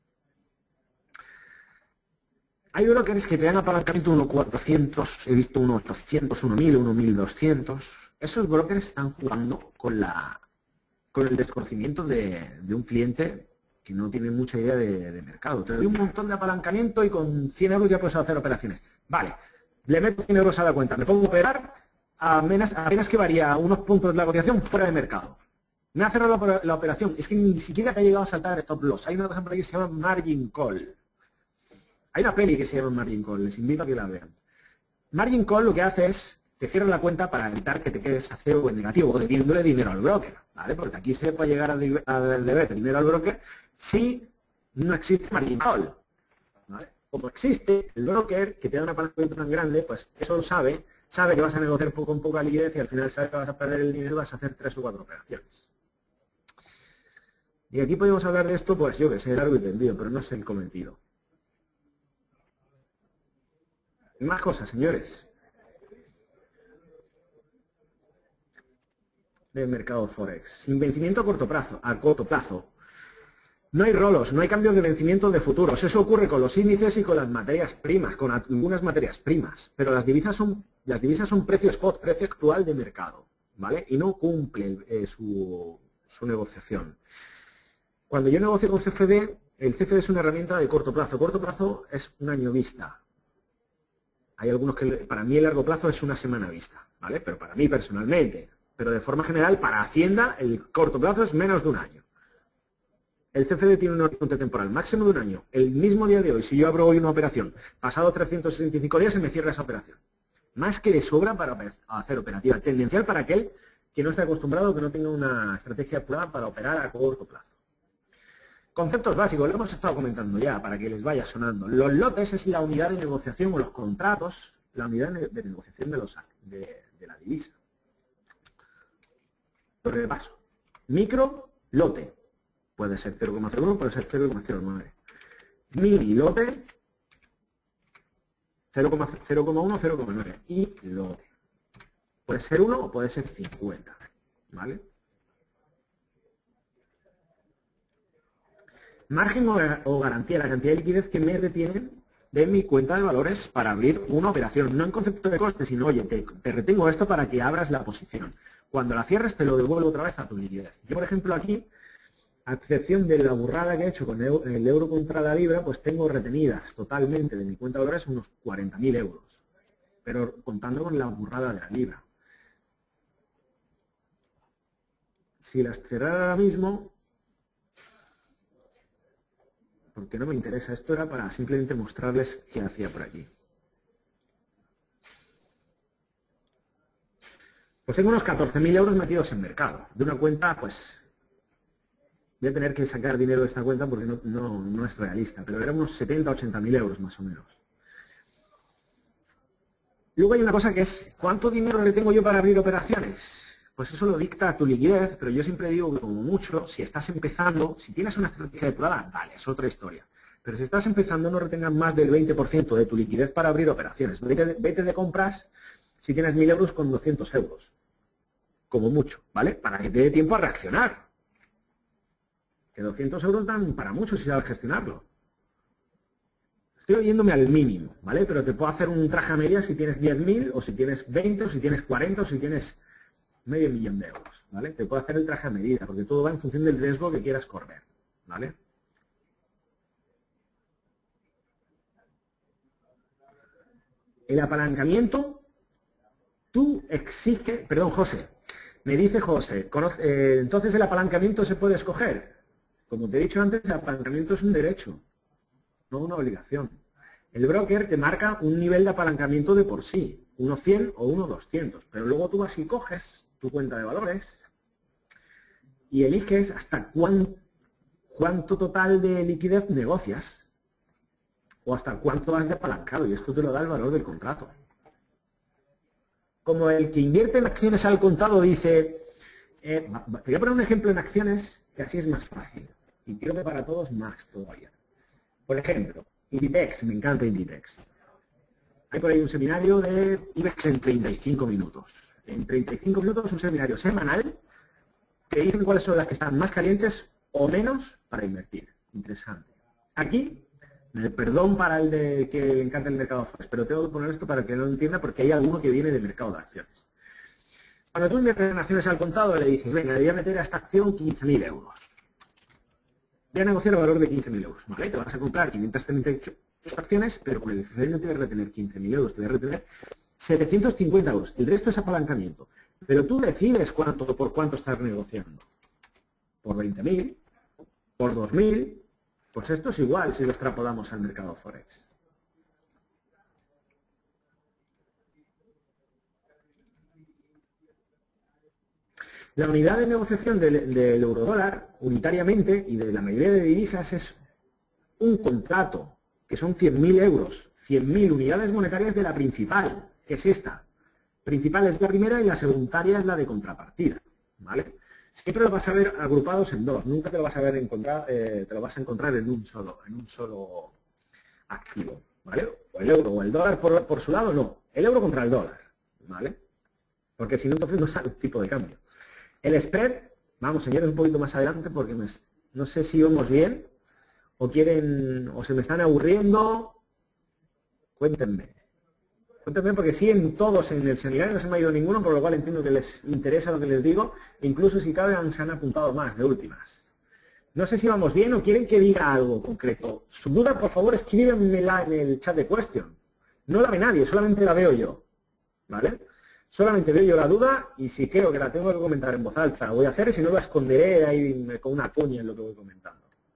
Hay brokers que te dan apalancamiento uno cuatrocientos, he visto uno ochocientos, uno mil, uno mil doscientos. Esos brokers están jugando con, la, con el desconocimiento de, de un cliente que no tiene mucha idea de, de mercado. Te doy un montón de apalancamiento y con cien euros ya puedes hacer operaciones. Vale, le meto cien euros a la cuenta, me pongo a operar, apenas, apenas que varía unos puntos de la cotización fuera de mercado. Me ha cerrado la, la operación, es que ni siquiera te ha llegado a saltar stop loss. Hay una cosa por ahí que se llama margin call. Hay una peli que se llama margin call, les invito a que la vean. Margin call lo que hace es, te cierra la cuenta para evitar que te quedes a cero o en negativo, o debiéndole dinero al broker, ¿vale? Porque aquí se puede llegar a deber dinero al broker si no existe margin call, ¿vale? Como existe el broker que te da un apalancamiento tan grande, pues eso lo sabe, sabe que vas a negociar con poca liquidez y al final sabe que vas a perder el dinero y vas a hacer tres o cuatro operaciones. Y aquí podemos hablar de esto, pues yo que sé, largo y tendido, pero no es el cometido. Más cosas, señores. Del mercado Forex. Sin vencimiento a corto plazo, a corto plazo. No hay rolos, no hay cambios de vencimiento de futuros. Eso ocurre con los índices y con las materias primas, con algunas materias primas. Pero las divisas son, las divisas son precio spot, precio actual de mercado, ¿vale? Y no cumple eh, su, su negociación. Cuando yo negocio con C F D, el C F D es una herramienta de corto plazo. Corto plazo es un año vista. Hay algunos que, para mí, el largo plazo es una semana vista, ¿vale? Pero para mí, personalmente, pero de forma general para Hacienda el corto plazo es menos de un año. El C F D tiene un horizonte temporal máximo de un año. El mismo día de hoy, si yo abro hoy una operación, pasado trescientos sesenta y cinco días se me cierra esa operación. Más que de sobra para hacer operativa tendencial para aquel que no esté acostumbrado, que no tenga una estrategia actuada para operar a corto plazo. Conceptos básicos, lo hemos estado comentando ya, para que les vaya sonando. Los lotes es la unidad de negociación o los contratos, la unidad de negociación de, los, de, de la divisa. Lo repaso. Micro, lote. Puede ser cero coma cero uno, puede ser cero coma cero nueve. Mini, lote, cero coma uno, cero coma nueve. Y lote. Puede ser uno o puede ser cincuenta. ¿Vale? Margen o garantía, la cantidad de liquidez que me retienen de mi cuenta de valores para abrir una operación. No en concepto de coste, sino, oye, te, te retengo esto para que abras la posición. Cuando la cierres, te lo devuelvo otra vez a tu liquidez. Yo, por ejemplo, aquí, a excepción de la burrada que he hecho con el euro contra la libra, pues tengo retenidas totalmente de mi cuenta de valores unos cuarenta mil euros. Pero contando con la burrada de la libra. Si las cerrara ahora mismo, porque no me interesa, esto era para simplemente mostrarles qué hacía por aquí. Pues tengo unos catorce mil euros metidos en mercado. De una cuenta, pues, voy a tener que sacar dinero de esta cuenta porque no, no, no es realista, pero eran unos setenta, ochenta mil euros más o menos. Luego hay una cosa que es, ¿cuánto dinero le tengo yo para abrir operaciones? Pues eso lo dicta tu liquidez, pero yo siempre digo que como mucho, si estás empezando, si tienes una estrategia depurada, vale, es otra historia. Pero si estás empezando, no retengas más del veinte por ciento de tu liquidez para abrir operaciones. Vete de, vete de compras si tienes mil euros con doscientos euros. Como mucho, ¿vale? Para que te dé tiempo a reaccionar. Que doscientos euros dan para mucho si sabes gestionarlo. Estoy yéndome al mínimo, ¿vale? Pero te puedo hacer un traje a medida si tienes diez mil, o si tienes veinte, o si tienes cuarenta, o si tienes medio millón de euros, ¿vale? Te puedo hacer el traje a medida, porque todo va en función del riesgo que quieras correr, ¿vale? El apalancamiento, tú exige, perdón, José, me dice José, conoce, eh, entonces el apalancamiento se puede escoger. Como te he dicho antes, el apalancamiento es un derecho, no una obligación. El broker te marca un nivel de apalancamiento de por sí, uno cien o uno doscientos, pero luego tú vas y coges tu cuenta de valores y eliges hasta cuán, cuánto total de liquidez negocias o hasta cuánto has de apalancado, y esto te lo da el valor del contrato. Como el que invierte en acciones al contado dice, eh, te voy a poner un ejemplo en acciones que así es más fácil y creo que para todos más todavía. Por ejemplo, Inditex, me encanta Inditex. Hay por ahí un seminario de IBEX en treinta y cinco minutos. En treinta y cinco minutos un seminario semanal que dicen cuáles son las que están más calientes o menos para invertir. Interesante. Aquí, perdón para el de que le encanta el mercado de acciones, pero tengo que poner esto para que no lo entienda porque hay alguno que viene del mercado de acciones. Cuando tú inviertes en acciones al contado le dices, venga, le voy a meter a esta acción quince mil euros. Voy a negociar el valor de quince mil euros. ¿Vale? Te vas a comprar quinientas treinta y ocho acciones, pero con el C F D no te voy a retener quince mil euros, te voy a retener setecientos cincuenta euros. El resto es apalancamiento. Pero tú decides cuánto, por cuánto estás negociando. Por veinte mil, por dos mil, pues esto es igual si lo extrapolamos al mercado Forex. La unidad de negociación del, del eurodólar, unitariamente, y de la mayoría de divisas, es un contrato, que son cien mil euros, cien mil unidades monetarias de la principal, que es esta. Principal es la primera y la secundaria es la de contrapartida, ¿vale? Siempre lo vas a ver agrupados en dos, nunca te lo vas a ver encontrar, eh, te lo vas a encontrar en un solo, en un solo activo, ¿vale? O el euro o el dólar por, por su lado, no. El euro contra el dólar, ¿vale? Porque si no, entonces no sale un tipo de cambio. El spread, vamos señores, un poquito más adelante porque me, no sé si vamos bien o quieren, o se me están aburriendo. Cuéntenme. Cuéntenme porque sí, en todos en el seminario no se me ha ido ninguno, por lo cual entiendo que les interesa lo que les digo. Incluso si cabe se han apuntado más de últimas. No sé si vamos bien o quieren que diga algo concreto. Su duda, por favor, escríbenmela en el chat de question. No la ve nadie, solamente la veo yo. ¿Vale? Solamente veo yo la duda y si creo que la tengo que comentar en voz alta, voy a hacer, y si no la esconderé ahí con una cuña en lo que voy comentando.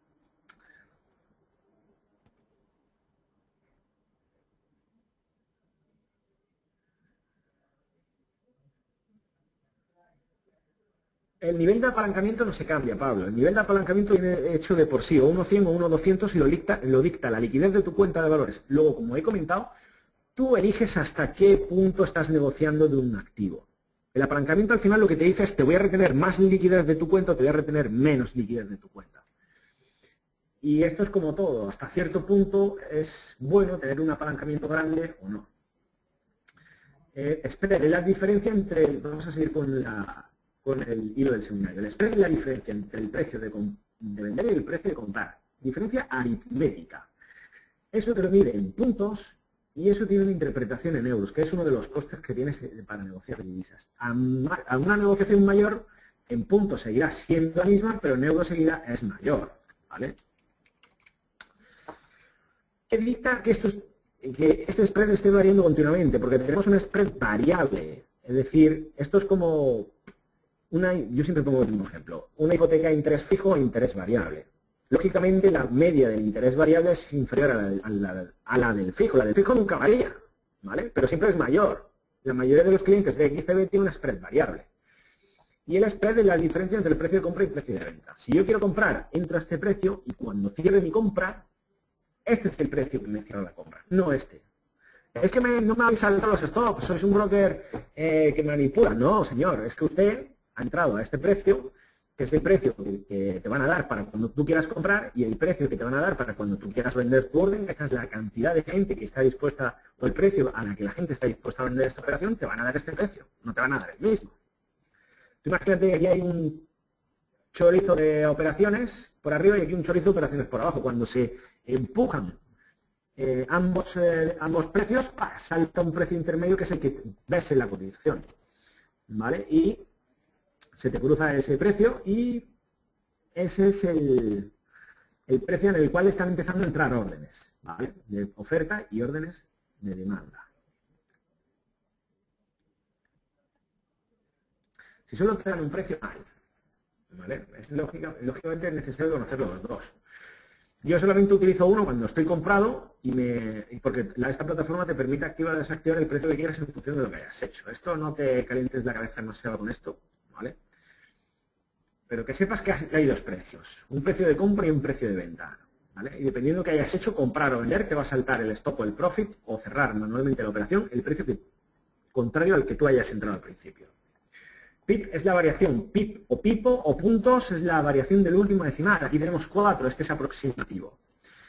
El nivel de apalancamiento no se cambia, Pablo. El nivel de apalancamiento viene hecho de por sí, o uno cien o uno doscientos, y lo dicta, lo dicta la liquidez de tu cuenta de valores. Luego, como he comentado, tú eliges hasta qué punto estás negociando de un activo. El apalancamiento al final lo que te dice es: te voy a retener más liquidez de tu cuenta o te voy a retener menos liquidez de tu cuenta. Y esto es como todo. Hasta cierto punto es bueno tener un apalancamiento grande o no. Eh, spread es la diferencia entre... Vamos a seguir con la... con el hilo del seminario. El spread es la diferencia entre el precio de, de vender y el precio de comprar. Diferencia aritmética. Eso te lo mide en puntos y eso tiene una interpretación en euros, que es uno de los costes que tienes para negociar divisas. A, a una negociación mayor, en puntos seguirá siendo la misma, pero en euros seguirá es mayor. ¿Vale? ¿Qué dicta que, esto es, que este spread esté variando continuamente? Porque tenemos un spread variable. Es decir, esto es como... Una, yo siempre pongo el mismo ejemplo, una hipoteca de interés fijo o interés variable. Lógicamente la media del interés variable es inferior a la, a, la, a la del fijo. La del fijo nunca varía, ¿vale? Pero siempre es mayor. La mayoría de los clientes de X T B tiene un spread variable. Y el spread es la diferencia entre el precio de compra y el precio de venta. Si yo quiero comprar, entro a este precio y cuando cierre mi compra, este es el precio que me cierra la compra, no este. Es que me, no me habéis saltado los stops, sois un broker eh, que manipula. No, señor, es que usted ha entrado a este precio, que es el precio que te van a dar para cuando tú quieras comprar, y el precio que te van a dar para cuando tú quieras vender tu orden. Esta es la cantidad de gente que está dispuesta, o el precio a la que la gente está dispuesta a vender esta operación, te van a dar este precio, no te van a dar el mismo. Tú imagínate que aquí hay un chorizo de operaciones por arriba y aquí un chorizo de operaciones por abajo. Cuando se empujan eh, ambos, eh, ambos precios, ¡pah!, salta un precio intermedio que es el que ves en la cotización, ¿vale? Y se te cruza ese precio y ese es el, el precio en el cual están empezando a entrar órdenes, ¿vale?, de oferta y órdenes de demanda. Si solo te dan un precio, mal, ¿vale? Es lógica, lógicamente es necesario conocer los dos. Yo solamente utilizo uno cuando estoy comprado y me, porque la, esta plataforma te permite activar o desactivar el precio que quieras en función de lo que hayas hecho. Esto no te calientes la cabeza demasiado con esto, ¿vale? Pero que sepas que hay dos precios, un precio de compra y un precio de venta, ¿vale? Y dependiendo de que hayas hecho, comprar o vender, te va a saltar el stop o el profit, o cerrar manualmente la operación, el precio que, contrario al que tú hayas entrado al principio. P I P es la variación, P I P o pipo o puntos es la variación del último decimal. Aquí tenemos cuatro, este es aproximativo.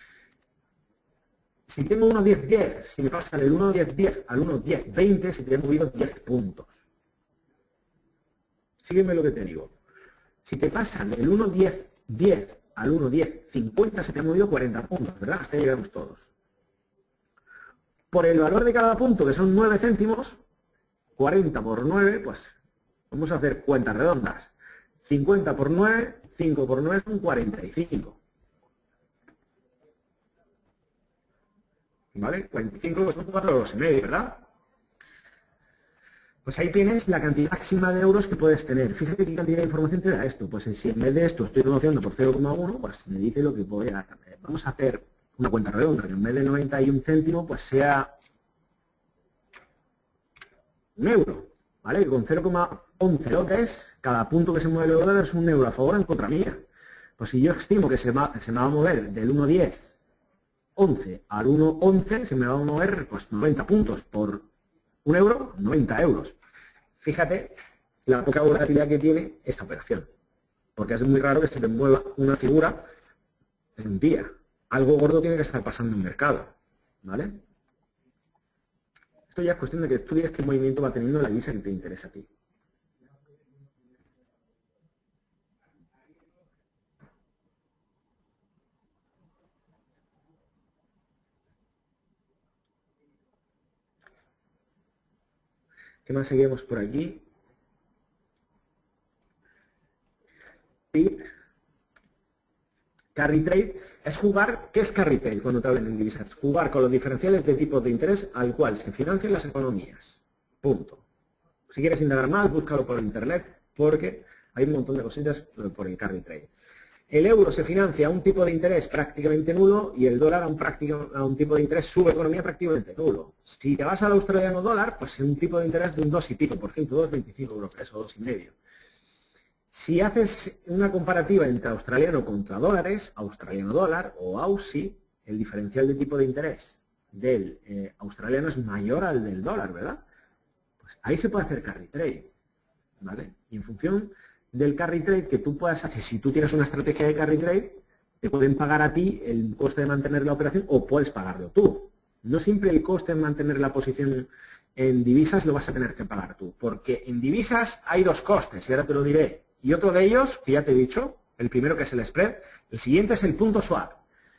Si tengo uno diez diez, si me pasa del uno diez diez al uno diez veinte, se te han movido diez puntos. Sígueme lo que te digo. Si te pasa del uno diez diez al uno diez cincuenta, se te han movido cuarenta puntos, ¿verdad? Hasta ahí llegamos todos. Por el valor de cada punto, que son nueve céntimos, cuarenta por nueve, pues vamos a hacer cuentas redondas. cincuenta por nueve, cinco por nueve son cuarenta y cinco. ¿Vale? cuarenta y cinco son cuatro euros y medio, ¿verdad? Pues ahí tienes la cantidad máxima de euros que puedes tener. Fíjate qué cantidad de información te da esto. Pues si en vez de esto estoy negociando por cero coma uno, pues me dice lo que voy a... Vamos a hacer una cuenta redonda, que en vez de noventa y un céntimos, pues sea un euro. ¿Vale? Con cero coma once lotes, cada punto que se mueve el euro es un euro a favor o en contra mía. Pues si yo estimo que se, va, se me va a mover del uno diez once al uno once, se me va a mover pues noventa puntos por un euro, noventa euros. Fíjate la poca volatilidad que tiene esta operación. Porque es muy raro que se te mueva una figura en un día. Algo gordo tiene que estar pasando en el mercado, ¿vale? Esto ya es cuestión de que estudies qué movimiento va teniendo la divisa que te interesa a ti. ¿Qué más seguimos por aquí? P I P. Carry trade es jugar. ¿Qué es carry trade cuando te hablan en divisas? Jugar con los diferenciales de tipos de interés al cual se financian las economías. Punto. Si quieres indagar más, búscalo por internet, porque hay un montón de cositas por el carry trade. El euro se financia a un tipo de interés prácticamente nulo y el dólar a un, práctico, a un tipo de interés subeconomía prácticamente nulo. Si te vas al australiano dólar, pues un tipo de interés de un dos y pico por ciento, dos coma veinticinco europesos o dos y medio. Si haces una comparativa entre australiano contra dólares, australiano dólar o Aussie, el diferencial de tipo de interés del eh, australiano es mayor al del dólar, ¿verdad? Pues ahí se puede hacer carry trade, ¿vale? Y en función del carry trade que tú puedas hacer, si tú tienes una estrategia de carry trade, te pueden pagar a ti el coste de mantener la operación o puedes pagarlo tú. No siempre el coste de mantener la posición en divisas lo vas a tener que pagar tú, porque en divisas hay dos costes, y ahora te lo diré. Y otro de ellos, que ya te he dicho, el primero que es el spread, el siguiente es el punto swap.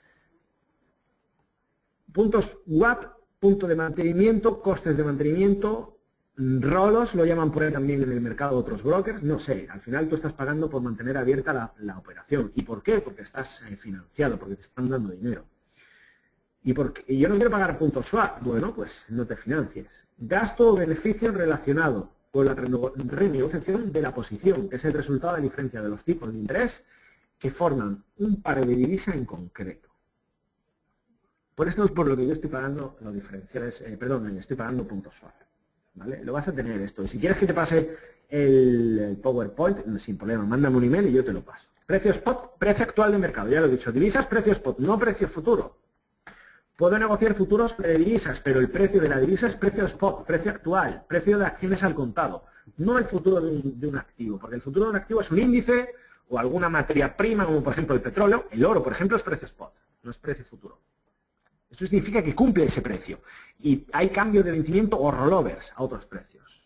Puntos swap, punto de mantenimiento, costes de mantenimiento, rolos, lo llaman por ahí también en el mercado otros brokers, no sé, al final tú estás pagando por mantener abierta la, la operación. ¿Y por qué? Porque estás eh, financiado, porque te están dando dinero. ¿Y, porque, y yo no quiero pagar puntos swap? Bueno, pues no te financies. Gasto o beneficio relacionado con la renegociación de la posición, que es el resultado de la diferencia de los tipos de interés que forman un par de divisa en concreto. Por esto es por lo que yo estoy pagando los diferenciales, eh, perdón, estoy pagando puntos swap. ¿Vale? Lo vas a tener esto. Y si quieres que te pase el, el PowerPoint, sin problema, mándame un email y yo te lo paso. Precio spot, precio actual de mercado, ya lo he dicho. Divisas, precio spot, no precio futuro. Puedo negociar futuros de divisas, pero el precio de la divisa es precio spot, precio actual, precio de acciones al contado, no el futuro de un, de un activo, porque el futuro de un activo es un índice o alguna materia prima, como por ejemplo el petróleo. El oro, por ejemplo, es precio spot, no es precio futuro. Eso significa que cumple ese precio y hay cambio de vencimiento o rollovers a otros precios.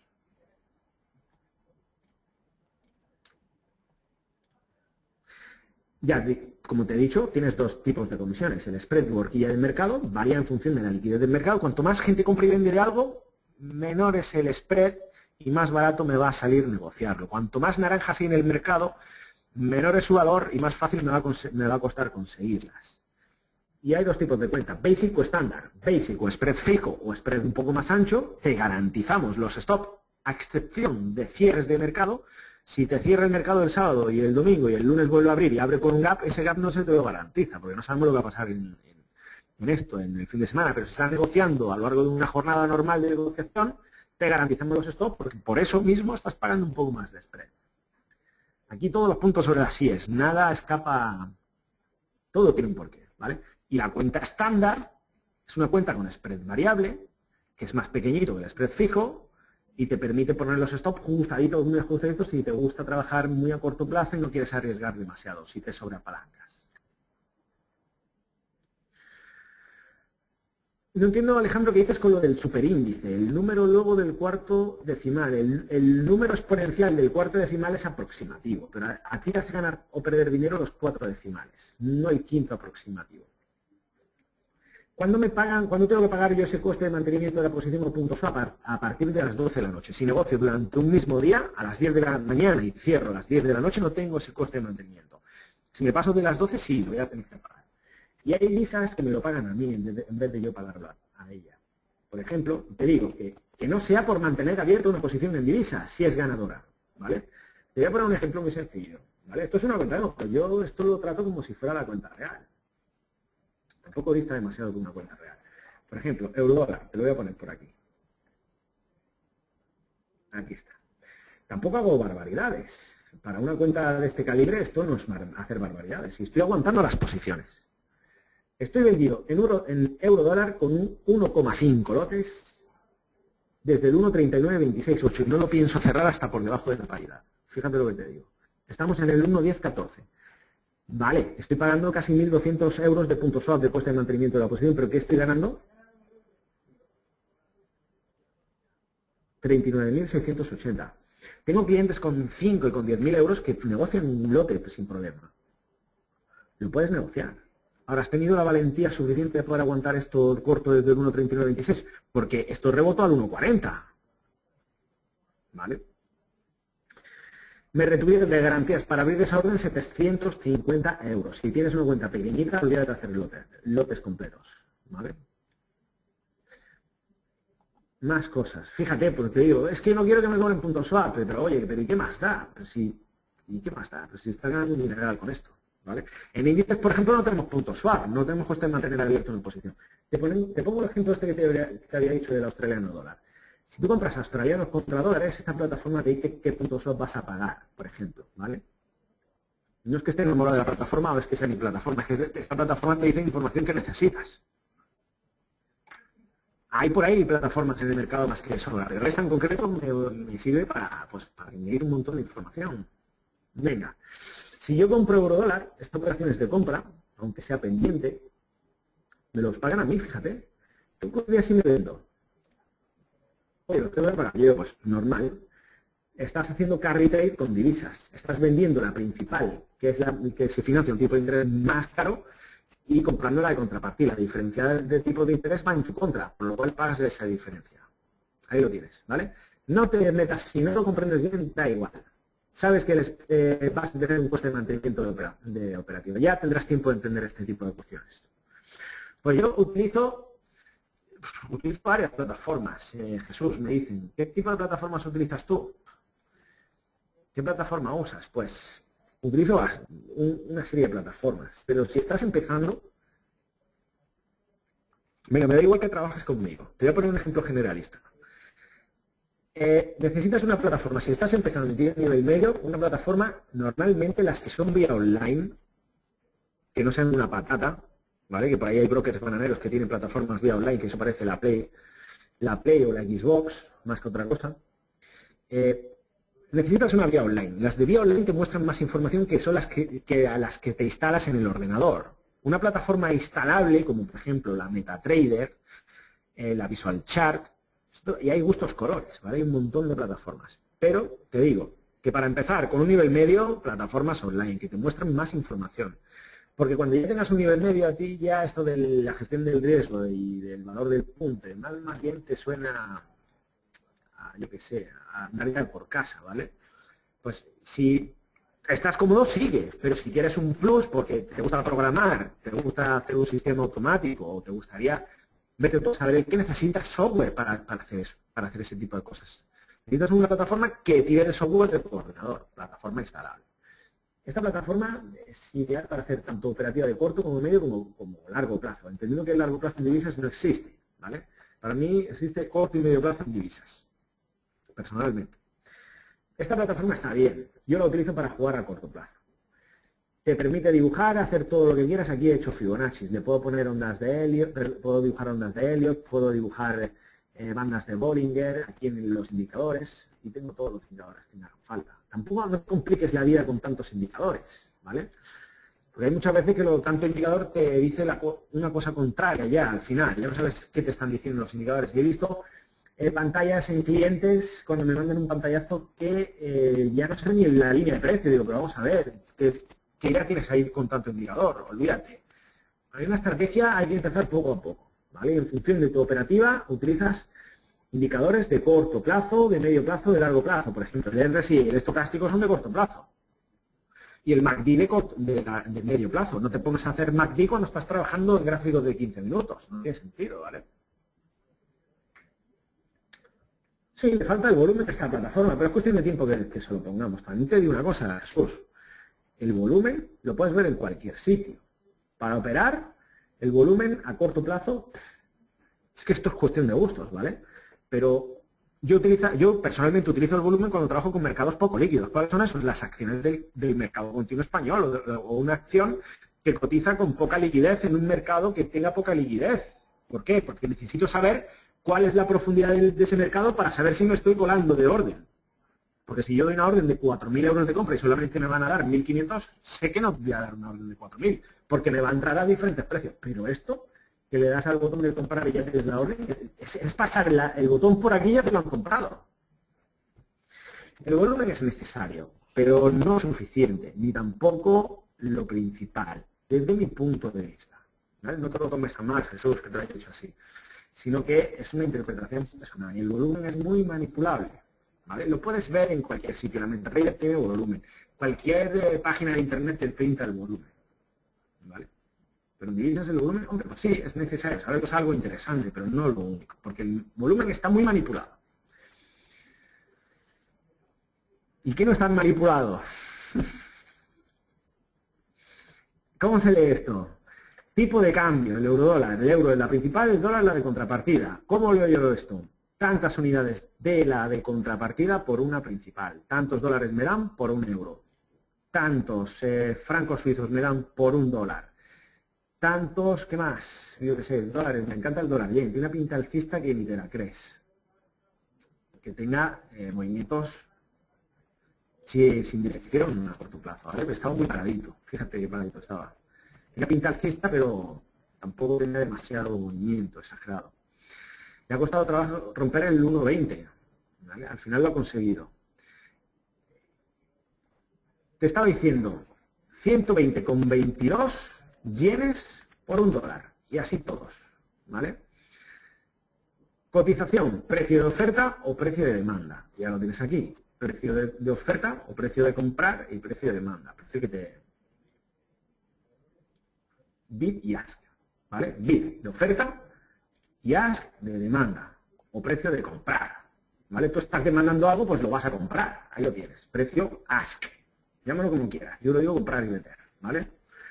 Ya, como te he dicho, tienes dos tipos de comisiones. El spread de horquilla del mercado varía en función de la liquidez del mercado. Cuanto más gente compra y vende de algo, menor es el spread y más barato me va a salir negociarlo. Cuanto más naranjas hay en el mercado, menor es su valor y más fácil me va a, me va a costar conseguirlas. Y hay dos tipos de cuenta, basic o estándar. Basic o spread fijo o spread un poco más ancho, te garantizamos los stop, a excepción de cierres de mercado. Si te cierra el mercado el sábado y el domingo y el lunes vuelve a abrir y abre con un gap, ese gap no se te lo garantiza, porque no sabemos lo que va a pasar en, en, en esto, en el fin de semana. Pero si estás negociando a lo largo de una jornada normal de negociación, te garantizamos los stop, porque por eso mismo estás pagando un poco más de spread. Aquí todos los puntos sobre las síes, nada escapa, todo tiene un porqué, ¿vale? Y la cuenta estándar es una cuenta con spread variable, que es más pequeñito que el spread fijo, y te permite poner los stop ajustaditos, muy ajustaditos, si te gusta trabajar muy a corto plazo y no quieres arriesgar demasiado, si te sobra palancas. No entiendo, Alejandro, qué dices con lo del superíndice. El número luego del cuarto decimal, el, el número exponencial del cuarto decimal es aproximativo, pero a ti te hace ganar o perder dinero los cuatro decimales, no el quinto aproximativo. ¿Cuándo me pagan, cuándo tengo que pagar yo ese coste de mantenimiento de la posición o punto swap? A partir de las doce de la noche. Si negocio durante un mismo día, a las diez de la mañana y cierro a las diez de la noche, no tengo ese coste de mantenimiento. Si me paso de las doce, sí, lo voy a tener que pagar. Y hay divisas que me lo pagan a mí en vez de yo pagarlo a ella. Por ejemplo, te digo que, que no sea por mantener abierta una posición en divisa, si es ganadora, ¿vale? Te voy a poner un ejemplo muy sencillo, ¿vale? Esto es una cuenta de ojo, yo esto lo trato como si fuera la cuenta real. Tampoco dista demasiado de una cuenta real. Por ejemplo, eurodólar, te lo voy a poner por aquí. Aquí está. Tampoco hago barbaridades. Para una cuenta de este calibre esto no es hacer barbaridades. Y estoy aguantando las posiciones. Estoy vendido en euro, en euro dólar con un uno coma cinco lotes desde el uno treinta y nueve veintiséis ocho y no lo pienso cerrar hasta por debajo de la paridad. Fíjate lo que te digo. Estamos en el uno diez catorce. Vale, estoy pagando casi mil doscientos euros de punto swap de coste de mantenimiento de la posición, pero ¿qué estoy ganando? treinta y nueve mil seiscientos ochenta. Tengo clientes con cinco y con diez mil euros que negocian un lote pues, sin problema. Lo puedes negociar. Ahora, ¿has tenido la valentía suficiente de poder aguantar esto corto desde el uno treinta y nueve veintiséis? Porque esto rebotó al uno cuarenta. ¿Vale? Me retuvieron de garantías para abrir esa orden setecientos cincuenta euros. Si tienes una cuenta pequeñita, olvídate de hacer lotes, lotes completos. ¿Vale? Más cosas. Fíjate, porque te digo, es que no quiero que me cobren puntos swap, pero oye, pero ¿y qué más da? Pues si, ¿y qué más da? Pues si está ganando un dineral con esto, ¿vale? En índices, por ejemplo, no tenemos puntos swap, no tenemos coste de mantener abierto una posición. Te, ponen, te pongo el ejemplo este que te, habría, que te había dicho del australiano dólar. Si tú compras australianos contra dólares, esta plataforma te dice qué puntos swap vas a pagar, por ejemplo, ¿vale? No es que esté enamorado de la plataforma o es que sea mi plataforma, es que esta plataforma te dice información que necesitas. Hay por ahí plataformas en el mercado más que eso. La Esta en concreto me, me sirve para, pues, para añadir un montón de información. Venga, si yo compro euro dólar, esta operación es de compra, aunque sea pendiente, me los pagan a mí, fíjate. ¿Qué ocurriría si me vendo? Oye, los tengo que pagar yo, pues normal. Estás haciendo carry trade con divisas. Estás vendiendo la principal, que es la que se financia un tipo de interés más caro, y comprando la de contrapartida. La diferencia de tipo de interés va en tu contra, por lo cual pagas esa diferencia. Ahí lo tienes, ¿vale? No te metas, si no lo comprendes bien, da igual. Sabes que les, eh, vas a tener un coste de mantenimiento de, opera, de operativo. Ya tendrás tiempo de entender este tipo de cuestiones. Pues yo utilizo, utilizo varias plataformas. Eh, Jesús, me dicen, ¿qué tipo de plataformas utilizas tú? ¿Qué plataforma usas? Pues utilizo una serie de plataformas, pero si estás empezando, venga, me da igual que trabajes conmigo. Te voy a poner un ejemplo generalista. Eh, necesitas una plataforma, si estás empezando en nivel medio, una plataforma, normalmente las que son vía online, que no sean una patata, ¿vale? Que por ahí hay brokers bananeros que tienen plataformas vía online, que eso parece la Play, la Play o la Xbox, más que otra cosa. Eh, Necesitas una vía online. Las de vía online te muestran más información que son las que, que a las que te instalas en el ordenador. Una plataforma instalable, como por ejemplo la MetaTrader, eh, la Visual Chart, esto, y hay gustos colores, ¿vale? Hay un montón de plataformas. Pero te digo que para empezar con un nivel medio, plataformas online, que te muestran más información. Porque cuando ya tengas un nivel medio, a ti ya esto de la gestión del riesgo y del valor del punto, más, más bien te suena... yo qué sé, a andar por casa, ¿vale? Pues si estás cómodo, sigue, pero si quieres un plus porque te gusta programar, te gusta hacer un sistema automático o te gustaría vete tú a saber qué necesitas software para, para hacer eso, para hacer ese tipo de cosas. Necesitas una plataforma que tire de software de tu ordenador, plataforma instalable. Esta plataforma es ideal para hacer tanto operativa de corto como medio como, como largo plazo, entendiendo que el largo plazo en divisas no existe, ¿vale? Para mí existe corto y medio plazo en divisas. Personalmente. Esta plataforma está bien. Yo la utilizo para jugar a corto plazo. Te permite dibujar, hacer todo lo que quieras. Aquí he hecho Fibonacci. Le puedo poner ondas de Elliott, puedo dibujar ondas de Elliott, puedo dibujar eh, bandas de Bollinger, aquí en los indicadores. Y tengo todos los indicadores que me hagan falta. Tampoco me compliques la vida con tantos indicadores, ¿vale? Porque hay muchas veces que lo tanto indicador te dice la, una cosa contraria ya al final. Ya no sabes qué te están diciendo los indicadores. Y he visto Eh, pantallas en clientes cuando me mandan un pantallazo que eh, ya no sé ni en la línea de precio. Digo, pero vamos a ver, que, que ya tienes ahí con tanto indicador, olvídate. Hay una estrategia, hay que empezar poco a poco, ¿vale? En función de tu operativa, utilizas indicadores de corto plazo, de medio plazo, de largo plazo. Por ejemplo, el R S I y el estocástico son de corto plazo. Y el M A C D de, corto, de, de medio plazo. No te pongas a hacer M A C D cuando estás trabajando en gráficos de quince minutos. No tiene sentido, ¿vale? Sí, le falta el volumen a esta plataforma, pero es cuestión de tiempo que, que se lo pongamos. También te digo una cosa, Jesús. El volumen lo puedes ver en cualquier sitio. Para operar, el volumen a corto plazo, es que esto es cuestión de gustos, ¿vale? Pero yo, utiliza, yo personalmente utilizo el volumen cuando trabajo con mercados poco líquidos. ¿Cuáles son esos? Las acciones del, del mercado continuo español o, de, o una acción que cotiza con poca liquidez en un mercado que tenga poca liquidez. ¿Por qué? Porque necesito saber cuál es la profundidad de, de ese mercado para saber si me estoy colando de orden. Porque si yo doy una orden de cuatro mil euros de compra y solamente me van a dar mil quinientos, sé que no voy a dar una orden de cuatro mil, porque me va a entrar a diferentes precios. Pero esto, que le das al botón de comprar y ya tienes la orden, es, es pasar la, el botón por aquí y ya te lo han comprado. El volumen es necesario, pero no suficiente, ni tampoco lo principal, desde mi punto de vista. ¿Vale? No te lo tomes a mal, Jesús, que te lo he dicho así, sino que es una interpretación personal y el volumen es muy manipulable, ¿vale? Lo puedes ver en cualquier sitio, la MetaTrader tiene volumen, cualquier eh, página de internet te printa el volumen, ¿vale? Pero en divisas el volumen, hombre, pues sí, es necesario saber que es algo interesante, pero no lo único, porque el volumen está muy manipulado. ¿Y qué no está manipulado? ¿Cómo se lee esto? Tipo de cambio, el euro dólar, el euro es la principal, el dólar la de contrapartida. ¿Cómo leo yo esto? Tantas unidades de la de contrapartida por una principal. Tantos dólares me dan por un euro. Tantos eh, francos suizos me dan por un dólar. Tantos, ¿qué más? Yo qué sé, dólares, me encanta el dólar. Bien, tiene una pinta alcista que ni te la crees. Que tenga eh, movimientos sí, sin dirección a corto plazo. ¿Vale? Estaba muy paradito. Fíjate qué paradito estaba. Tenía pinta alcista, pero tampoco tenía demasiado movimiento exagerado. Me ha costado trabajo romper el uno veinte. ¿Vale? Al final lo ha conseguido. Te estaba diciendo ciento veinte coma veintidós yenes por un dólar. Y así todos. ¿Vale? Cotización, precio de oferta o precio de demanda. Ya lo tienes aquí. Precio de, de oferta o precio de comprar y precio de demanda. Precio que te... Bid y ask. ¿Vale? Bid de oferta y ask de demanda. O precio de comprar. ¿Vale? Tú estás demandando algo, pues lo vas a comprar. Ahí lo tienes. Precio ask. Llámalo como quieras. Yo lo digo comprar y vender. ¿Vale?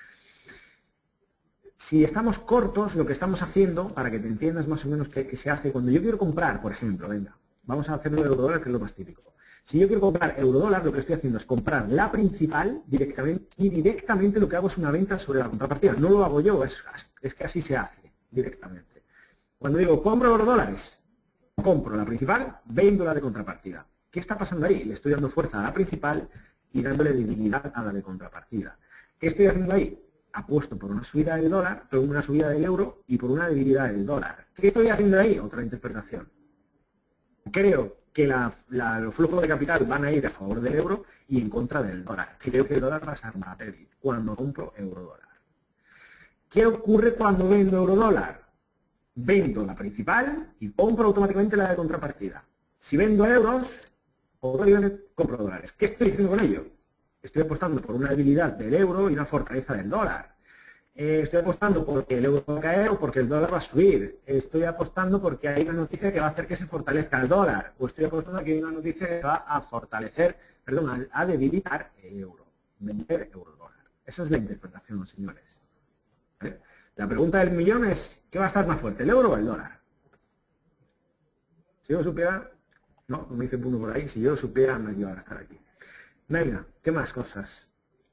Si estamos cortos, lo que estamos haciendo, para que te entiendas más o menos qué, qué se hace, cuando yo quiero comprar, por ejemplo, venga, vamos a hacerlo de eurodólar, que es lo más típico. Si yo quiero comprar eurodólar, lo que estoy haciendo es comprar la principal directamente, y directamente lo que hago es una venta sobre la contrapartida. No lo hago yo, es, es que así se hace directamente. Cuando digo compro eurodólares, compro la principal, vendo la de contrapartida. ¿Qué está pasando ahí? Le estoy dando fuerza a la principal y dándole debilidad a la de contrapartida. ¿Qué estoy haciendo ahí? Apuesto por una subida del dólar, por una subida del euro y por una debilidad del dólar. ¿Qué estoy haciendo ahí? Otra interpretación. Creo que la, la, los flujos de capital van a ir a favor del euro y en contra del dólar. Creo que el dólar va a ser más débil cuando compro eurodólar. ¿Qué ocurre cuando vendo eurodólar? Vendo la principal y compro automáticamente la de contrapartida. Si vendo euros, compro dólares. ¿Qué estoy haciendo con ello? Estoy apostando por una debilidad del euro y una fortaleza del dólar. Eh, estoy apostando porque el euro va a caer o porque el dólar va a subir. Estoy apostando porque hay una noticia que va a hacer que se fortalezca el dólar. O estoy apostando que hay una noticia que va a fortalecer, perdón, a, a debilitar el euro. Vender euro dólar. Esa es la interpretación, señores. ¿Vale? La pregunta del millón es, ¿qué va a estar más fuerte, el euro o el dólar? Si yo supiera, no, no me dice uno por ahí, si yo supiera me iba a estar aquí. Venga, ¿qué más cosas?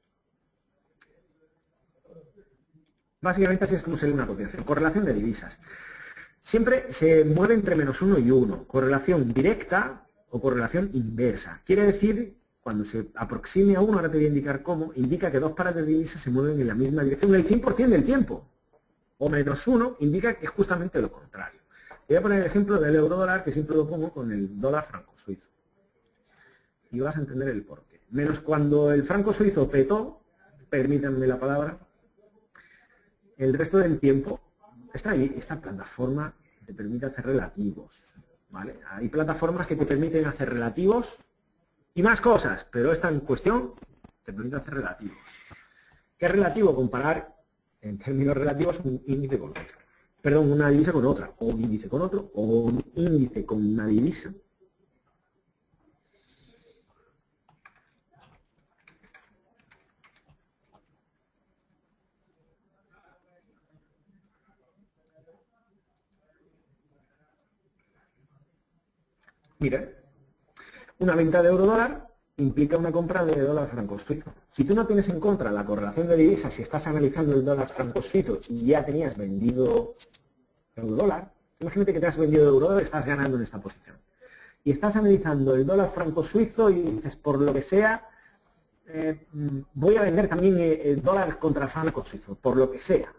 Básicamente así es como se lee una cotización. Correlación de divisas. Siempre se mueve entre menos uno y uno. Correlación directa o correlación inversa. Quiere decir, cuando se aproxime a uno, ahora te voy a indicar cómo, indica que dos pares de divisas se mueven en la misma dirección el cien por cien del tiempo. O menos uno indica que es justamente lo contrario. Voy a poner el ejemplo del euro dólar, que siempre lo pongo con el dólar franco suizo. Y vas a entender el porqué. Menos cuando el franco suizo petó, permítanme la palabra, el resto del tiempo, esta, esta plataforma te permite hacer relativos, ¿vale? Hay plataformas que te permiten hacer relativos y más cosas, pero esta en cuestión te permite hacer relativos. ¿Qué es relativo? Comparar en términos relativos un índice con otro. Perdón, una divisa con otra, o un índice con otro, o un índice con una divisa. Mira, una venta de euro dólar implica una compra de dólar franco suizo. Si tú no tienes en contra la correlación de divisas, si estás analizando el dólar franco suizo y ya tenías vendido euro dólar, imagínate que te has vendido euro dólar y estás ganando en esta posición. Y estás analizando el dólar franco suizo y dices, por lo que sea, eh, voy a vender también el dólar contra el franco suizo, por lo que sea.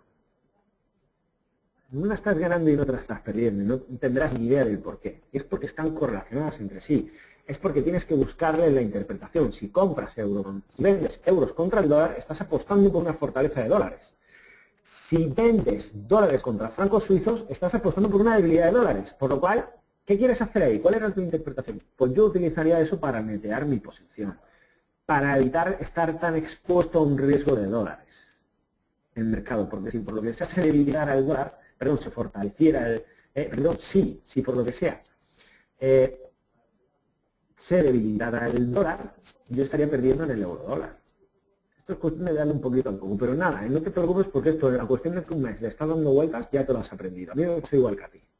Una estás ganando y no otra estás perdiendo, y no tendrás ni idea del por qué. Es porque están correlacionadas entre sí. Es porque tienes que buscarle la interpretación. Si compras euros, si vendes euros contra el dólar, estás apostando por una fortaleza de dólares. Si vendes dólares contra francos suizos, estás apostando por una debilidad de dólares. Por lo cual, ¿qué quieres hacer ahí? ¿Cuál era tu interpretación? Pues yo utilizaría eso para netear mi posición. Para evitar estar tan expuesto a un riesgo de dólares. el mercado, porque si por lo que sea se debilitara el dólar, perdón, se fortaleciera el, eh, perdón, sí, si por lo que sea eh, se debilitara el dólar, yo estaría perdiendo en el euro dólar. Esto es cuestión de darle un poquito al coco, pero nada, no te preocupes porque esto, la cuestión de que un mes le estás dando vueltas, ya te lo has aprendido. A mí me ha hecho igual que a ti.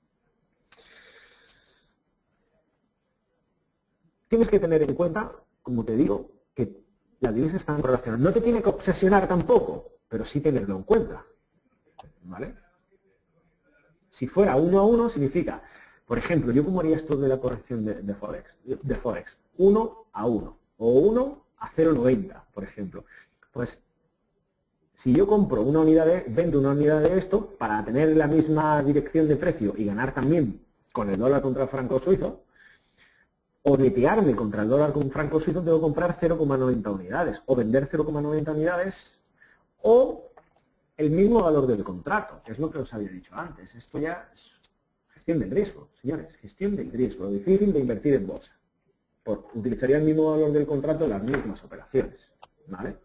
Tienes que tener en cuenta, como te digo, que las divisas están relacionadas. No te tiene que obsesionar tampoco, pero sí tenerlo en cuenta. ¿Vale? Si fuera uno a uno, significa, por ejemplo, yo cómo haría esto de la corrección de, de Forex, de Forex, uno a uno, o uno a cero coma noventa, por ejemplo. Pues, si yo compro una unidad de, vendo una unidad de esto, para tener la misma dirección de precio y ganar también con el dólar contra el franco suizo, o netearme contra el dólar con franco suizo, tengo que comprar cero coma noventa unidades, o vender cero coma noventa unidades, o el mismo valor del contrato, que es lo que os había dicho antes. Esto ya es gestión del riesgo, señores, gestión del riesgo, lo difícil de invertir en bolsa. Por, utilizaría el mismo valor del contrato en las mismas operaciones, ¿vale?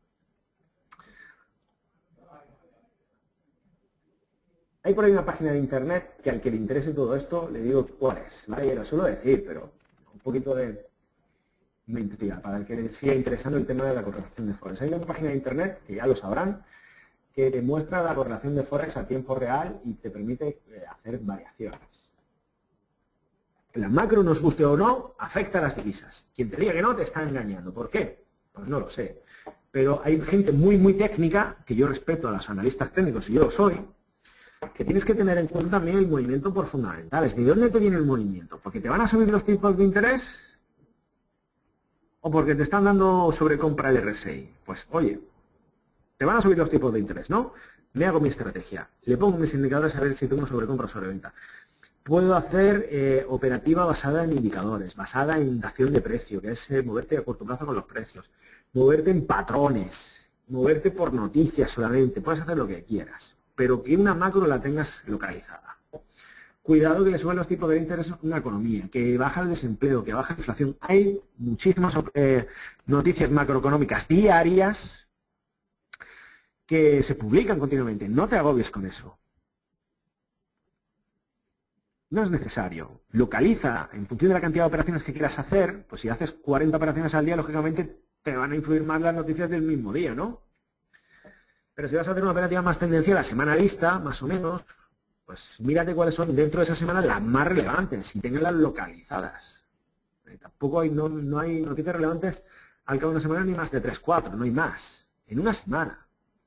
Hay por ahí una página de internet que al que le interese todo esto, le digo cuál es, ¿vale? Ya lo suelo decir, pero un poquito de me intriga, para el que le siga interesando el tema de la correlación de Forex. Hay una página de internet, que ya lo sabrán, que te muestra la correlación de Forex a tiempo real y te permite eh, hacer variaciones. La macro, nos guste o no, afecta a las divisas. Quien te diga que no, te está engañando. ¿Por qué? Pues no lo sé. Pero hay gente muy, muy técnica, que yo respeto a los analistas técnicos, y yo lo soy, que tienes que tener en cuenta también el movimiento por fundamentales. ¿De dónde te viene el movimiento? ¿Porque te van a subir los tipos de interés? ¿O porque te están dando sobrecompra el R S I? Pues, oye, te van a subir los tipos de interés, ¿no? Me hago mi estrategia. Le pongo mis indicadores a ver si tengo sobrecompra o sobreventa. Puedo hacer eh, operativa basada en indicadores, basada en dación de precio, que es eh, moverte a corto plazo con los precios. Moverte en patrones, moverte por noticias solamente. Puedes hacer lo que quieras, pero que una macro la tengas localizada. Cuidado que le suban los tipos de interés a una economía, que baja el desempleo, que baja la inflación. Hay muchísimas eh, noticias macroeconómicas diarias que se publican continuamente. No te agobies con eso. No es necesario. Localiza, en función de la cantidad de operaciones que quieras hacer, pues si haces cuarenta operaciones al día, lógicamente te van a influir más las noticias del mismo día, ¿no? Pero si vas a hacer una operativa más tendencial a semana vista, más o menos, pues mírate cuáles son dentro de esa semana las más relevantes y tenganlas localizadas. Eh, tampoco hay, no, no hay noticias relevantes al cabo de una semana ni más de tres, cuatro, no hay más. En una semana.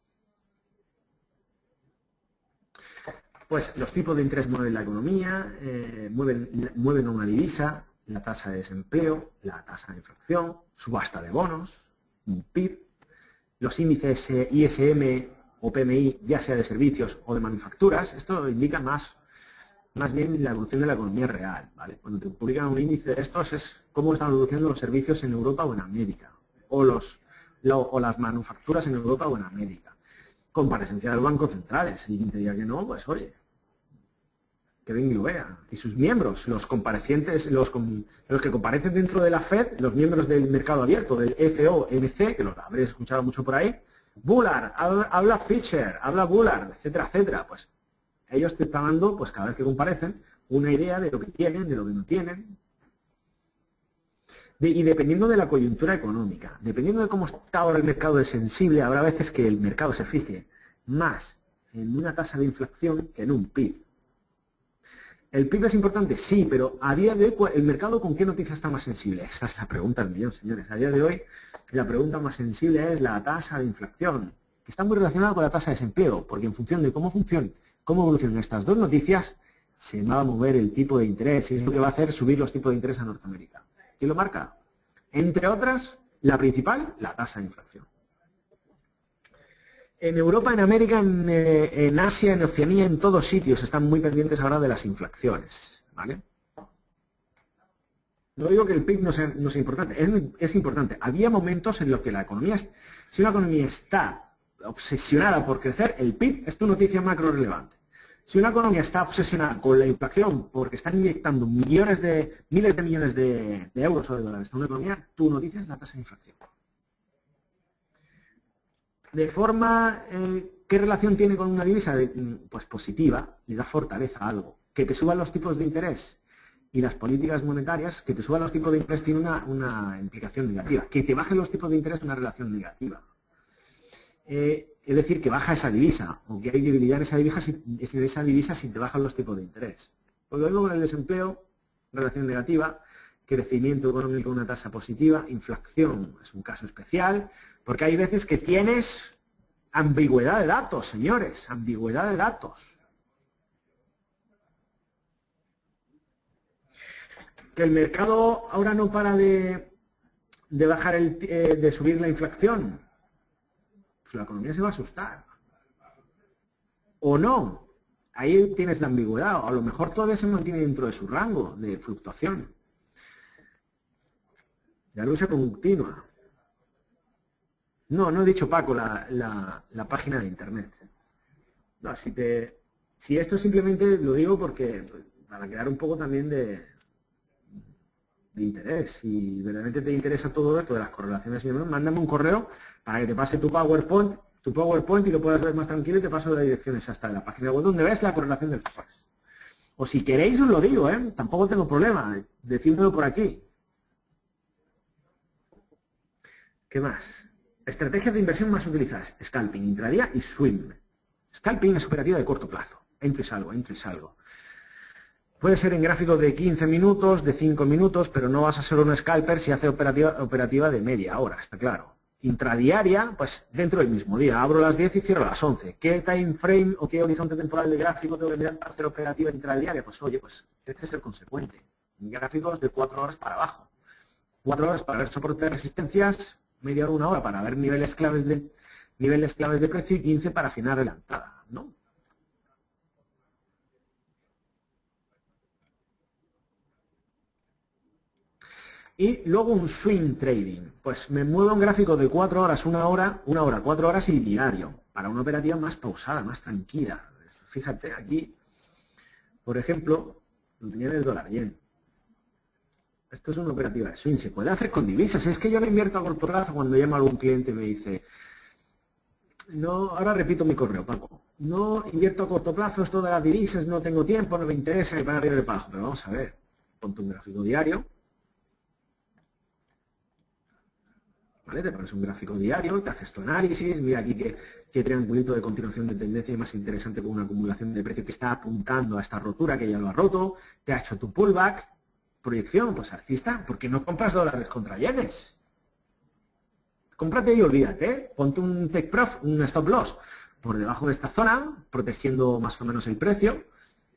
Pues los tipos de interés mueven la economía, eh, mueven, mueven una divisa, la tasa de desempleo, la tasa de inflación, subasta de bonos, un P I B, los índices eh, I S M o P M I, ya sea de servicios o de manufacturas. Esto indica más, más bien la evolución de la economía real, ¿vale? Cuando te publican un índice de estos es cómo están evolucionando los servicios en Europa o en América, o, los, lo, o las manufacturas en Europa o en América. Comparecencia de los bancos centrales, y quien te diga que no, pues oye, que venga y lo vea. Y sus miembros, los comparecientes, los, los que comparecen dentro de la Fed, los miembros del mercado abierto, del F O M C, que los habréis escuchado mucho por ahí, Bullard, habla, habla Fisher, habla Bullard, etcétera, etcétera. Pues ellos te están dando, pues cada vez que comparecen, una idea de lo que tienen, de lo que no tienen. De, y dependiendo de la coyuntura económica, dependiendo de cómo está ahora el mercado de sensible, habrá veces que el mercado se fije más en una tasa de inflación que en un P I B. ¿El P I B es importante? Sí, pero a día de hoy, ¿el mercado con qué noticia está más sensible? Esa es la pregunta del millón, señores. A día de hoy, la pregunta más sensible es la tasa de inflación, que está muy relacionada con la tasa de desempleo, porque en función de cómo funcionan, cómo evolucionan estas dos noticias, se va a mover el tipo de interés, y es lo que va a hacer subir los tipos de interés a Norteamérica. ¿Quién lo marca? Entre otras, la principal, la tasa de inflación. En Europa, en América, en, eh, en Asia, en Oceanía, en todos sitios están muy pendientes ahora de las inflaciones, ¿vale? No digo que el P I B no sea, no sea importante, es, es importante. Había momentos en los que la economía, si una economía está obsesionada por crecer, el P I B es tu noticia macro relevante. Si una economía está obsesionada con la inflación porque están inyectando millones de, miles de millones de, de euros o de dólares en una economía, tu noticia es la tasa de inflación. De forma, eh, ¿qué relación tiene con una divisa? De, pues positiva, le da fortaleza a algo. Que te suban los tipos de interés y las políticas monetarias, que te suban los tipos de interés tiene una, una implicación negativa. Que te bajen los tipos de interés una relación negativa. Eh, es decir, que baja esa divisa, o que hay debilidad en esa divisa, si, en esa divisa si te bajan los tipos de interés. Pues lo mismo con el desempleo, relación negativa, crecimiento económico con una tasa positiva, inflación es un caso especial, porque hay veces que tienes ambigüedad de datos, señores, ambigüedad de datos. Que el mercado ahora no para de, de bajar el, eh, de subir la inflación, pues la economía se va a asustar. O no, ahí tienes la ambigüedad, o a lo mejor todavía se mantiene dentro de su rango de fluctuación. La lucha continua. No, no he dicho, Paco, la, la, la página de internet. No, si, te, si esto simplemente lo digo porque para crear un poco también de, de interés. Si verdaderamente te interesa todo esto de las correlaciones y demás, mándame un correo para que te pase tu PowerPoint, tu PowerPoint y lo puedas ver más tranquilo y te paso las direcciones hasta la página web donde ves la correlación del Forex. O si queréis os lo digo, ¿eh? Tampoco tengo problema, decídmelo por aquí. ¿Qué más? Estrategias de inversión más utilizadas, scalping, intradía y swing. Scalping es operativa de corto plazo, entro y salgo, entro y salgo. Puede ser en gráficos de quince minutos, de cinco minutos, pero no vas a ser un scalper si hace operativa, operativa de media hora, está claro. Intradiaria, pues dentro del mismo día, abro a las diez y cierro a las once. ¿Qué time frame o qué horizonte temporal de gráfico tengo que mirar para hacer operativa intradiaria? Pues oye, pues tienes que ser consecuente. Gráficos de cuatro horas para abajo. cuatro horas para ver soporte de resistencias, media hora, una hora para ver niveles claves de niveles claves de precio y quince para afinar la entrada, ¿no? Y luego un swing trading, pues me muevo un gráfico de cuatro horas, una hora, una hora, cuatro horas y diario, para una operativa más pausada, más tranquila. Fíjate, aquí, por ejemplo, lo tenía en el dólar yen. Esto es una operativa de swing, se puede hacer con divisas. Es que yo no invierto a corto plazo. Cuando llama algún cliente y me dice, no, ahora repito mi correo, Paco, no invierto a corto plazo, esto de las divisas, no tengo tiempo, no me interesa, que para arriba de pago. Pero vamos a ver, ponte un gráfico diario, ¿vale? Te pones un gráfico diario, te haces tu análisis, mira aquí qué, qué triangulito de continuación de tendencia es más interesante con una acumulación de precio que está apuntando a esta rotura que ya lo ha roto, te ha hecho tu pullback. Proyección, pues alcista, ¿por qué no compras dólares contra yenes? Cómprate y olvídate, ¿eh? Ponte un take profit, un stop loss por debajo de esta zona, protegiendo más o menos el precio,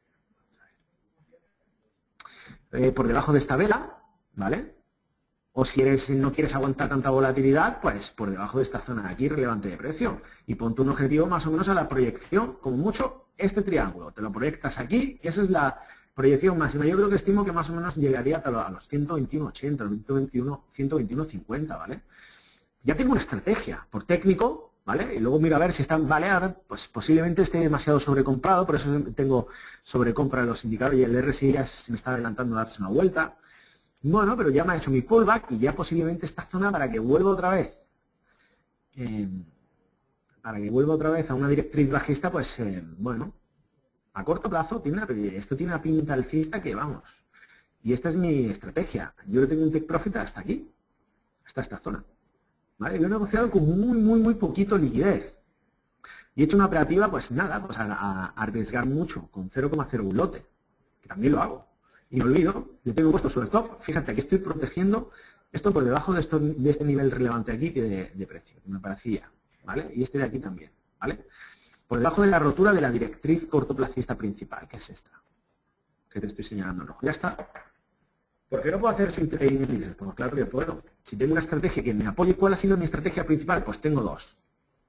eh, por debajo de esta vela, ¿vale? O si eres, no quieres aguantar tanta volatilidad, pues por debajo de esta zona de aquí, relevante de precio, y ponte un objetivo más o menos a la proyección, como mucho, este triángulo, te lo proyectas aquí, y esa es la proyección máxima. Yo creo que estimo que más o menos llegaría a los ciento veintiuno ochenta, ciento veintiuno, ciento veintiuno cincuenta, ¿vale? Ya tengo una estrategia por técnico, ¿vale? Y luego miro a ver si están, vale, ahora pues posiblemente esté demasiado sobrecomprado, por eso tengo sobrecompra de los indicadores y el R S I ya se me está adelantando a darse una vuelta. Bueno, pero ya me ha hecho mi pullback y ya posiblemente esta zona para que vuelva otra vez, eh, para que vuelva otra vez a una directriz bajista, pues eh, bueno, a corto plazo, tiene una, esto tiene una pinta alcista que vamos. Y esta es mi estrategia. Yo le tengo un take profit hasta aquí, hasta esta zona. ¿Vale? Yo he negociado con muy, muy, muy poquito liquidez. Y he hecho una operativa, pues nada, pues a, a arriesgar mucho, con cero coma cero un lote, que también lo hago. Y me olvido, le tengo puesto sobre top. Fíjate, aquí estoy protegiendo esto por debajo de, esto, de este nivel relevante aquí de, de precio, que me parecía. ¿Vale? Y este de aquí también. ¿Vale? Por debajo de la rotura de la directriz cortoplacista principal, que es esta, que te estoy señalando en rojo. Ya está. ¿Por qué no puedo hacer swing trading en divisas? Pues claro que puedo. Si tengo una estrategia que me apoye, ¿cuál ha sido mi estrategia principal? Pues tengo dos.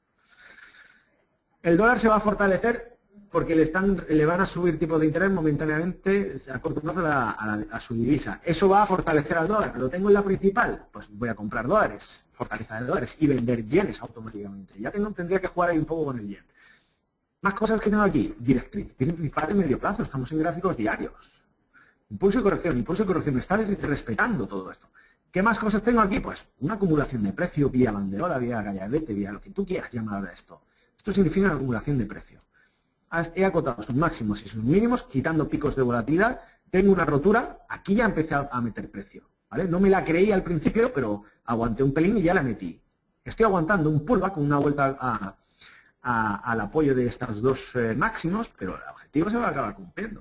El dólar se va a fortalecer porque le, están, le van a subir tipos de interés momentáneamente a corto plazo a, a, a su divisa. ¿Eso va a fortalecer al dólar? ¿Lo tengo en la principal? Pues voy a comprar dólares, fortalecer dólares y vender yenes automáticamente. Ya tengo, tendría que jugar ahí un poco con el yen. Más cosas que tengo aquí. Directriz principal de medio plazo. Estamos en gráficos diarios. Impulso y corrección. Impulso y corrección. Me está respetando todo esto. ¿Qué más cosas tengo aquí? Pues una acumulación de precio vía banderola, vía gallardete, vía lo que tú quieras llamar a esto. Esto significa una acumulación de precio. He acotado sus máximos y sus mínimos, quitando picos de volatilidad. Tengo una rotura, aquí ya empecé a meter precio, ¿vale? No me la creí al principio, pero aguanté un pelín y ya la metí. Estoy aguantando un pullback con una vuelta a, a, al apoyo de estos dos eh, máximos, pero el objetivo se va a acabar cumpliendo.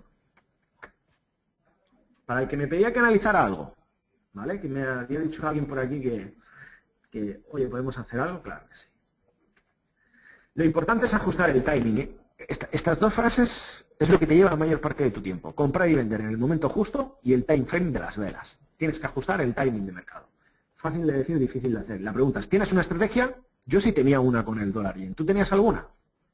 Para el que me pedía que analizara algo, ¿vale? Que me había dicho alguien por aquí que, que oye, ¿podemos hacer algo? Claro que sí. Lo importante es ajustar el timing, ¿eh? Esta, estas dos frases es lo que te lleva la mayor parte de tu tiempo. Comprar y vender en el momento justo y el time frame de las velas. Tienes que ajustar el timing de mercado. Fácil de decir, difícil de hacer. La pregunta es, ¿tienes una estrategia? Yo sí tenía una con el dólar yen. ¿Tú tenías alguna?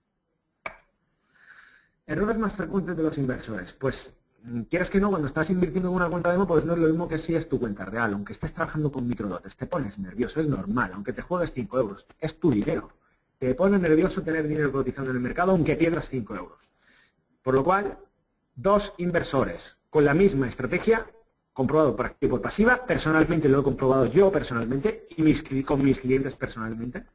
Errores más frecuentes de los inversores. Pues, quieres que no, cuando estás invirtiendo en una cuenta demo, pues no es lo mismo que si es tu cuenta real. Aunque estés trabajando con microlotes, te pones nervioso, es normal. Aunque te juegues cinco euros, es tu dinero. Te pone nervioso tener dinero cotizando en el mercado aunque pierdas cinco euros. Por lo cual, dos inversores con la misma estrategia, comprobado por activa y por pasiva, personalmente lo he comprobado yo personalmente y mis, con mis clientes personalmente.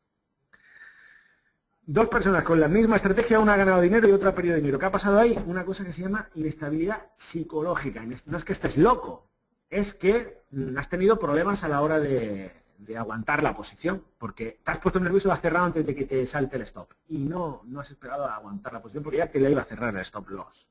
Dos personas con la misma estrategia, una ha ganado dinero y otra ha perdido dinero. ¿Qué ha pasado ahí? Una cosa que se llama inestabilidad psicológica. No es que estés loco, es que has tenido problemas a la hora de... de aguantar la posición, porque te has puesto nervioso y has cerrado antes de que te salte el stop. Y no, no has esperado a aguantar la posición porque ya te la iba a cerrar el stop loss.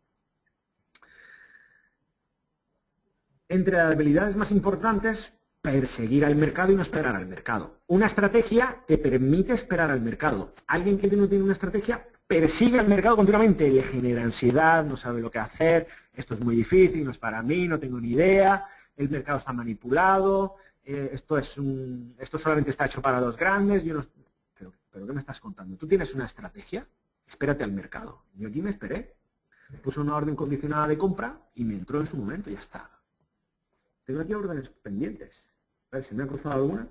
Entre las habilidades más importantes, perseguir al mercado y no esperar al mercado. Una estrategia te permite esperar al mercado. Alguien que no tiene una estrategia persigue al mercado continuamente, le genera ansiedad, no sabe lo que hacer, esto es muy difícil, no es para mí, no tengo ni idea, el mercado está manipulado, eh, esto, es un, esto solamente está hecho para los grandes, yo no, pero, pero ¿qué me estás contando? ¿Tú tienes una estrategia? Espérate al mercado. Yo aquí me esperé, puse una orden condicionada de compra y me entró en su momento y ya está. Tengo aquí órdenes pendientes. A ver si me ha cruzado alguna.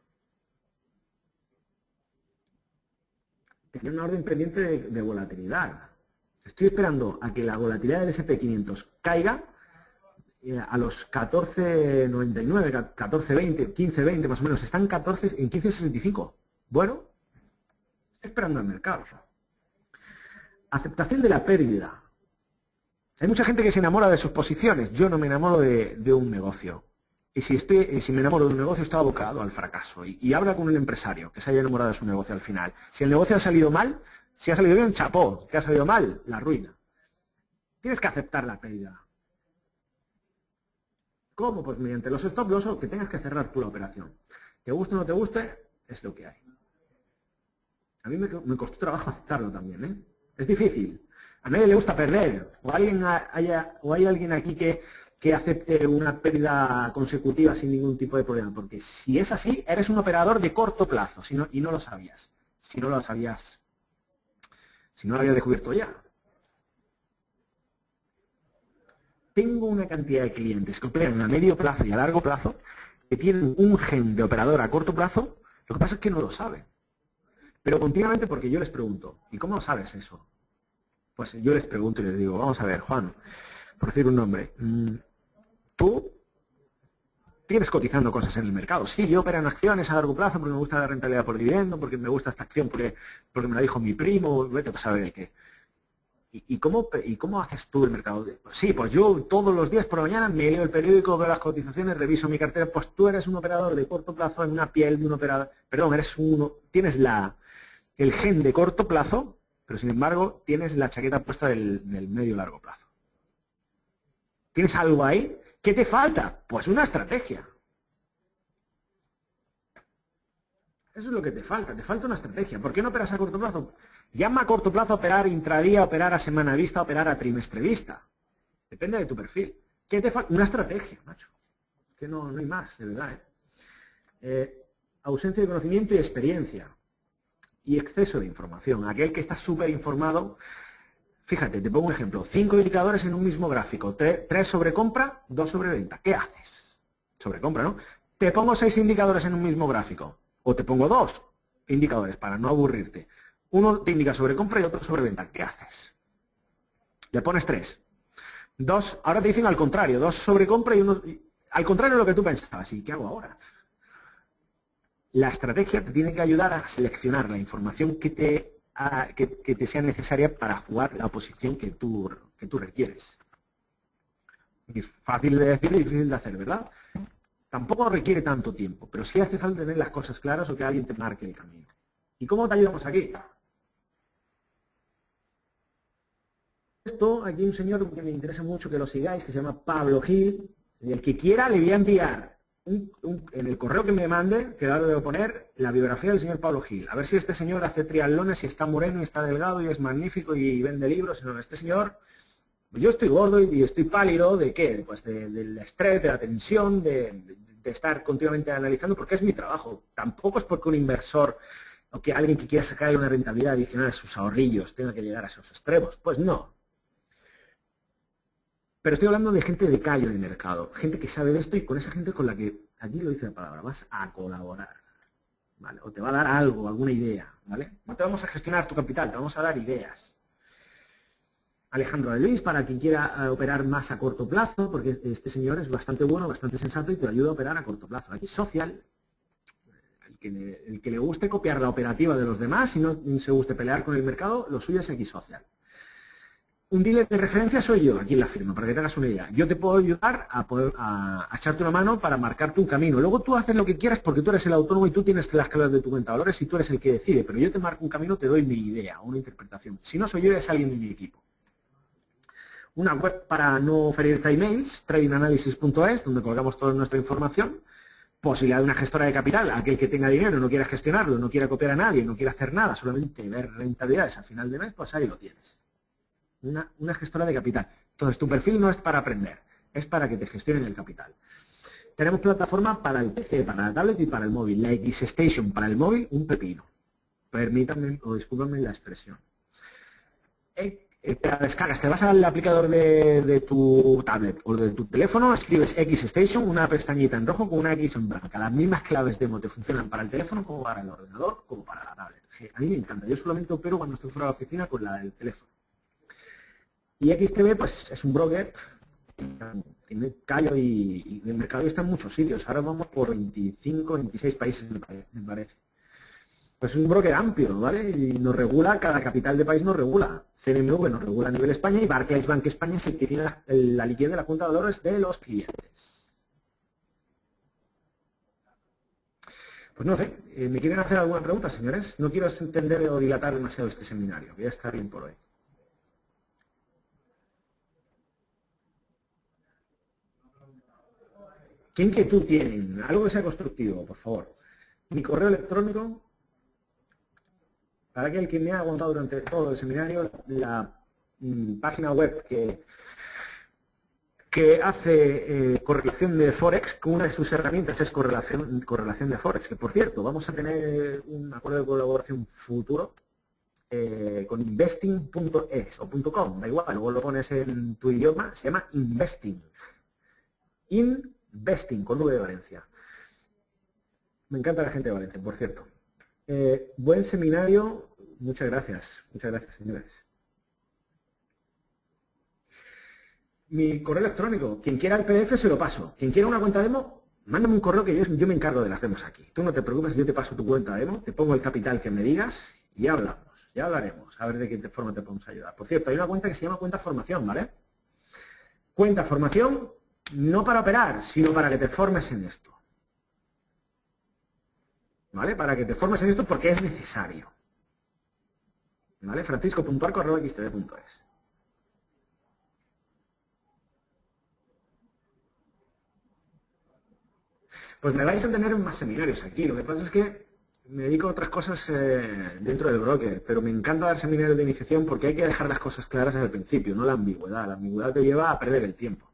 Tenía una orden pendiente de, de volatilidad. Estoy esperando a que la volatilidad del ese and pe quinientos caiga eh, a los catorce noventa y nueve, catorce veinte, quince veinte más o menos. Están catorce, en quince sesenta y cinco. Bueno, estoy esperando al mercado. Aceptación de la pérdida. Hay mucha gente que se enamora de sus posiciones. Yo no me enamoro de, de un negocio. Y si, estoy, si me enamoro de un negocio, está abocado al fracaso. Y, y habla con un empresario que se haya enamorado de su negocio al final. Si el negocio ha salido mal, si ha salido bien, chapó. Que ha salido mal, la ruina. Tienes que aceptar la pérdida. ¿Cómo? Pues mediante los stop loss o que tengas que cerrar tú la operación. Te guste o no te guste, es lo que hay. A mí me, me costó trabajo aceptarlo también, ¿eh? Es difícil. A nadie le gusta perder. O, alguien haya, o hay alguien aquí que, que acepte una pérdida consecutiva sin ningún tipo de problema. Porque si es así, eres un operador de corto plazo si no, y no lo sabías. Si no lo sabías, si no lo habías descubierto ya. Tengo una cantidad de clientes que operan a medio plazo y a largo plazo que tienen un gen de operador a corto plazo. Lo que pasa es que no lo saben. Pero continuamente porque yo les pregunto, ¿y cómo sabes eso? Pues yo les pregunto y les digo, vamos a ver, Juan, por decir un nombre, ¿tú tienes cotizando cosas en el mercado? Sí, yo opero en acciones a largo plazo porque me gusta la rentabilidad por dividendo, porque me gusta esta acción, porque, porque me la dijo mi primo, vete a saber el qué. ¿Y, y, cómo, ¿Y cómo haces tú el mercado? Sí, pues yo todos los días por la mañana me leo el periódico, veo las cotizaciones, reviso mi cartera. Pues tú eres un operador de corto plazo en una piel de un operador, perdón, eres uno, tienes la, el gen de corto plazo, pero sin embargo tienes la chaqueta puesta del, del medio largo plazo. ¿Tienes algo ahí? ¿Qué te falta? Pues una estrategia. Eso es lo que te falta, te falta una estrategia. ¿Por qué no operas a corto plazo? Llama a corto plazo a operar intradía, operar a semana vista, operar a trimestre vista. Depende de tu perfil. ¿Qué te falta? Una estrategia, macho. Que no, no hay más, de verdad. ¿eh? Eh, ausencia de conocimiento y experiencia. Y exceso de información. Aquel que está súper informado, fíjate, te pongo un ejemplo. Cinco indicadores en un mismo gráfico. Tres sobre compra, dos sobre venta. ¿Qué haces? Sobre compra, ¿no? Te pongo seis indicadores en un mismo gráfico. O te pongo dos indicadores para no aburrirte. Uno te indica sobre compra y otro sobre venta. ¿Qué haces? Le pones tres. Dos, ahora te dicen al contrario, dos sobre compra y uno... al contrario de lo que tú pensabas. ¿Y qué hago ahora? La estrategia te tiene que ayudar a seleccionar la información que te, a, que, que te sea necesaria para jugar la posición que tú, que tú requieres. Y fácil de decir y difícil de hacer, ¿verdad? Tampoco requiere tanto tiempo, pero sí hace falta tener las cosas claras o que alguien te marque el camino. ¿Y cómo te ayudamos aquí? Esto, aquí hay un señor que me interesa mucho que lo sigáis, que se llama Pablo Gil, y el que quiera le voy a enviar un, un, en el correo que me mande, que ahora le voy a poner la biografía del señor Pablo Gil. A ver si este señor hace triatlones y está moreno y está delgado y es magnífico y vende libros. No, este señor, yo estoy gordo y estoy pálido, ¿de qué? Pues de, del estrés, de la tensión, de, de estar continuamente analizando, porque es mi trabajo. Tampoco es porque un inversor o que alguien que quiera sacar una rentabilidad adicional a sus ahorrillos tenga que llegar a esos extremos. Pues no. Pero estoy hablando de gente de callo de mercado, gente que sabe de esto y con esa gente con la que, aquí lo dice la palabra, vas a colaborar, ¿vale? O te va a dar algo, alguna idea, ¿vale? No te vamos a gestionar tu capital, te vamos a dar ideas. Alejandro de Luis, para quien quiera operar más a corto plazo, porque este señor es bastante bueno, bastante sensato y te ayuda a operar a corto plazo. Aquí Social, el que le, el que le guste copiar la operativa de los demás y no se guste pelear con el mercado, lo suyo es X Social. Un dealer de referencia soy yo, aquí en la firma, para que te hagas una idea. Yo te puedo ayudar a, poder, a, a echarte una mano para marcarte un camino. Luego tú haces lo que quieras porque tú eres el autónomo y tú tienes las claves de tu cuenta de valores y tú eres el que decide. Pero yo te marco un camino, te doy mi idea, una interpretación. Si no soy yo, es alguien de mi equipo. Una web para no ferirte emails, trading analysis punto es, donde colgamos toda nuestra información. Posibilidad de una gestora de capital, aquel que tenga dinero, no quiera gestionarlo, no quiera copiar a nadie, no quiera hacer nada, solamente ver rentabilidades al final de mes, pues ahí lo tienes. Una, una gestora de capital. Entonces, tu perfil no es para aprender, es para que te gestionen el capital. Tenemos plataforma para el P C, para la tablet y para el móvil. La X-Station para el móvil, un pepino. Permítanme, o discúlpenme la expresión. Eh, eh, te la descargas, te vas al aplicador de, de tu tablet o de tu teléfono, escribes X-Station, una pestañita en rojo con una X en blanca. Las mismas claves demo te funcionan para el teléfono como para el ordenador, como para la tablet. A mí me encanta. Yo solamente opero cuando estoy fuera de la oficina con la del teléfono. Y X T B, pues es un broker, tiene callo y, y el mercado está en muchos sitios. Ahora vamos por veinticinco, veintiséis países, me parece. Pues es un broker amplio, ¿vale? Y nos regula, cada capital de país nos regula. C N M V nos regula a nivel España y Barclays Bank España es el que tiene la, la liquidez de la cuenta de valores de los clientes. Pues no sé, ¿me quieren hacer alguna pregunta, señores? No quiero entender o dilatar demasiado este seminario, voy a estar bien por hoy. ¿Qué inquietud tienen? Algo que sea constructivo, por favor. Mi correo electrónico, para aquel que me ha aguantado durante todo el seminario, la mm, página web que, que hace eh, correlación de Forex, que una de sus herramientas es correlación, correlación de Forex, que por cierto, vamos a tener un acuerdo de colaboración futuro eh, con investing punto es o .com, da igual, luego lo pones en tu idioma, se llama Investing. In Investing, con V de Valencia. Me encanta la gente de Valencia, por cierto. Eh, buen seminario. Muchas gracias. Muchas gracias, señores. Mi correo electrónico. Quien quiera el P D F se lo paso. Quien quiera una cuenta demo, mándame un correo que yo, yo me encargo de las demos aquí. Tú no te preocupes, yo te paso tu cuenta demo, te pongo el capital que me digas y ya hablamos. Ya hablaremos. A ver de qué forma te podemos ayudar. Por cierto, hay una cuenta que se llama cuenta formación, ¿vale? Cuenta formación. No para operar, sino para que te formes en esto. ¿Vale? Para que te formes en esto porque es necesario. ¿Vale? francisco punto arco arroba x t v punto es. Pues me vais a tener más seminarios aquí. Lo que pasa es que me dedico a otras cosas eh, dentro del broker, pero me encanta dar seminarios de iniciación porque hay que dejar las cosas claras desde el principio, no la ambigüedad. La ambigüedad te lleva a perder el tiempo.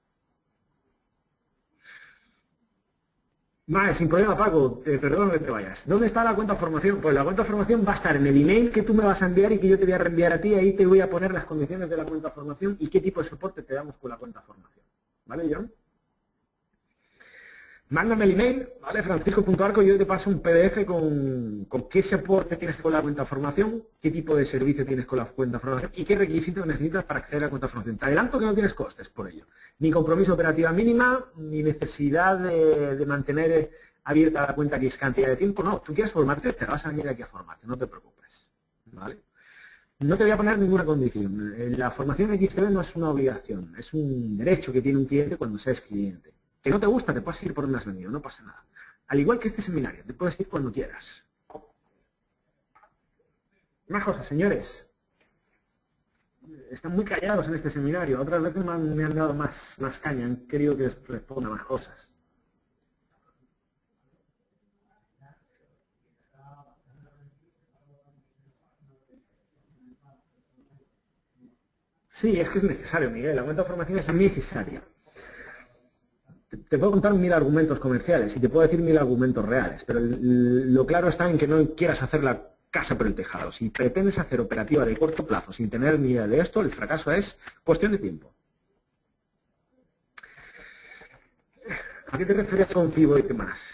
Vale, sin problema, Paco, eh, perdón que te vayas. ¿Dónde está la cuenta formación? Pues la cuenta formación va a estar en el email que tú me vas a enviar y que yo te voy a reenviar a ti. Ahí te voy a poner las condiciones de la cuenta formación y qué tipo de soporte te damos con la cuenta formación. ¿Vale, John? Mándame el email, ¿vale? francisco punto arco, yo te paso un P D F con, con qué soporte tienes con la cuenta de formación, qué tipo de servicio tienes con la cuenta de formación y qué requisitos necesitas para acceder a la cuenta de formación. Te adelanto que no tienes costes por ello. Ni compromiso operativa mínima, ni necesidad de, de mantener abierta la cuenta X cantidad de tiempo. No, tú quieres formarte, te vas a venir aquí a formarte, no te preocupes, ¿vale? No te voy a poner ninguna condición. La formación X T B no es una obligación, es un derecho que tiene un cliente cuando se es cliente. Que no te gusta, te puedes ir por donde has venido, no pasa nada. Al igual que este seminario, te puedes ir cuando quieras. Más cosas, señores. Están muy callados en este seminario. Otras veces me han, me han dado más, más caña, han querido que les responda más cosas. Sí, es que es necesario, Miguel. La cuenta de formación es necesaria. Te puedo contar mil argumentos comerciales y te puedo decir mil argumentos reales, pero lo claro está en que no quieras hacer la casa por el tejado. Si pretendes hacer operativa de corto plazo sin tener ni idea de esto, el fracaso es cuestión de tiempo. ¿A qué te refieres con FIBO y qué más?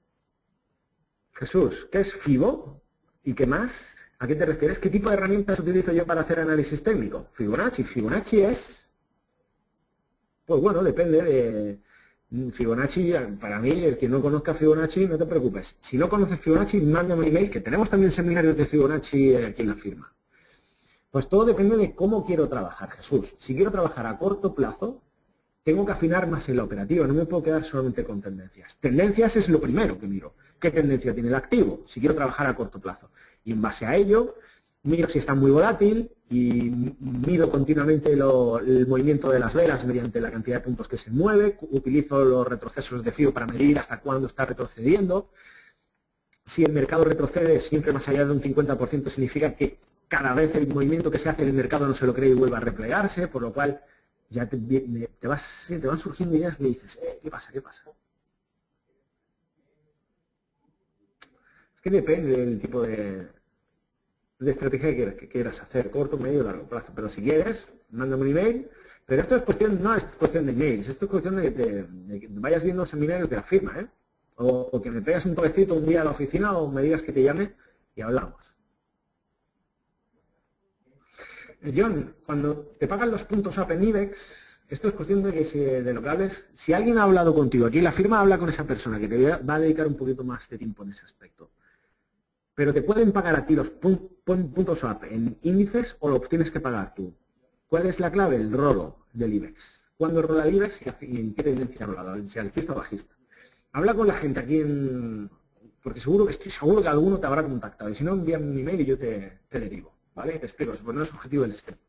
Jesús, ¿qué es FIBO y qué más? ¿A qué te refieres? ¿Qué tipo de herramientas utilizo yo para hacer análisis técnico? Fibonacci. Fibonacci es... Pues bueno, depende de... Fibonacci, para mí, el que no conozca Fibonacci, no te preocupes. Si no conoces Fibonacci, mándame un email, que tenemos también seminarios de Fibonacci aquí en la firma. Pues todo depende de cómo quiero trabajar, Jesús. Si quiero trabajar a corto plazo, tengo que afinar más en la operativa, no me puedo quedar solamente con tendencias. Tendencias es lo primero que miro. ¿Qué tendencia tiene el activo? Si quiero trabajar a corto plazo. Y en base a ello, miro si está muy volátil y mido continuamente lo, el movimiento de las velas mediante la cantidad de puntos que se mueve. Utilizo los retrocesos de FIBO para medir hasta cuándo está retrocediendo. Si el mercado retrocede siempre más allá de un cincuenta por ciento, significa que cada vez el movimiento que se hace en el mercado no se lo cree y vuelve a replegarse, por lo cual ya te, te, vas, te van surgiendo ideas que dices, eh, ¿qué pasa? ¿Qué pasa? Es que depende del tipo de... de estrategia que quieras, que quieras hacer, corto, medio o largo plazo. Pero si quieres, mándame un email. Pero esto es cuestión, no es cuestión de emails, esto es cuestión de, de, de que vayas viendo seminarios de la firma, ¿eh? O, o que me pegas un toquecito un día a la oficina o me digas que te llame y hablamos. John, cuando te pagan los puntos up en IBEX, esto es cuestión de que si, de lo que hables, si alguien ha hablado contigo, aquí la firma habla con esa persona que te va a dedicar un poquito más de tiempo en ese aspecto. Pero te pueden pagar a ti los puntos swap en índices o lo tienes que pagar tú. ¿Cuál es la clave? El rolo del IBEX. ¿Cuándo rola el IBEX y en qué tendencia ha rolado? Si alcista o bajista. Habla con la gente aquí en... porque seguro que estoy seguro que alguno te habrá contactado. Y si no, envíame un email y yo te, te derivo. ¿Vale? Te explico. Pues no es objetivo del SEO.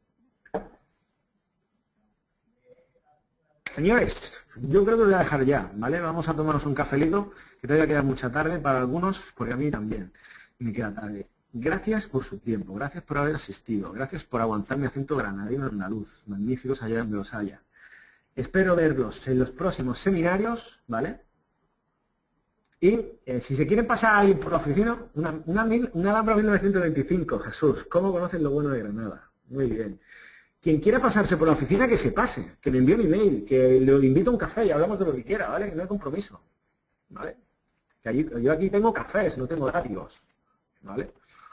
Señores, yo creo que os voy a dejar ya. ¿Vale? Vamos a tomarnos un cafelito, que todavía queda mucha tarde para algunos, porque a mí también me queda tarde. Gracias por su tiempo, gracias por haber asistido, gracias por aguantar mi acento granadino andaluz, magníficos allá donde los haya. Espero verlos en los próximos seminarios, ¿vale? Y eh, si se quieren pasar a alguien por la oficina, una, una, una Alhambra mil novecientos veinticinco, Jesús, ¿cómo conocen lo bueno de Granada? Muy bien. Quien quiera pasarse por la oficina, que se pase, que me envíe un email, que le invito a un café y hablamos de lo que quiera, ¿vale? Que no hay compromiso, ¿vale? Que allí, yo aquí tengo cafés, no tengo látigos. ¿Vale?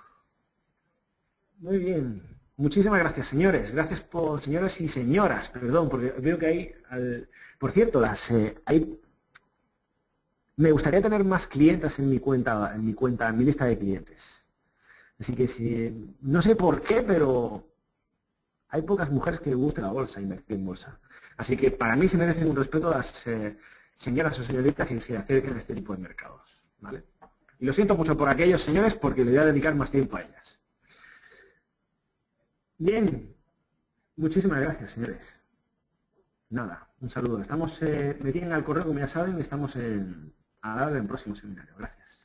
Muy bien. Muchísimas gracias, señores. Gracias por, señoras y señoras, perdón, porque veo que hay, al, por cierto, las eh, hay, me gustaría tener más clientes en mi cuenta, en mi cuenta, en mi lista de clientes. Así que si, no sé por qué, pero hay pocas mujeres que les guste la bolsa, invertir en bolsa. Así que para mí se merecen un respeto a las eh, señoras o señoritas que se acerquen a este tipo de mercados, ¿vale? Y lo siento mucho por aquellos señores porque le voy a dedicar más tiempo a ellas. Bien. Muchísimas gracias, señores. Nada, un saludo. Estamos, eh, me tienen al correo, como ya saben, estamos en, a la hora del próximo seminario. Gracias.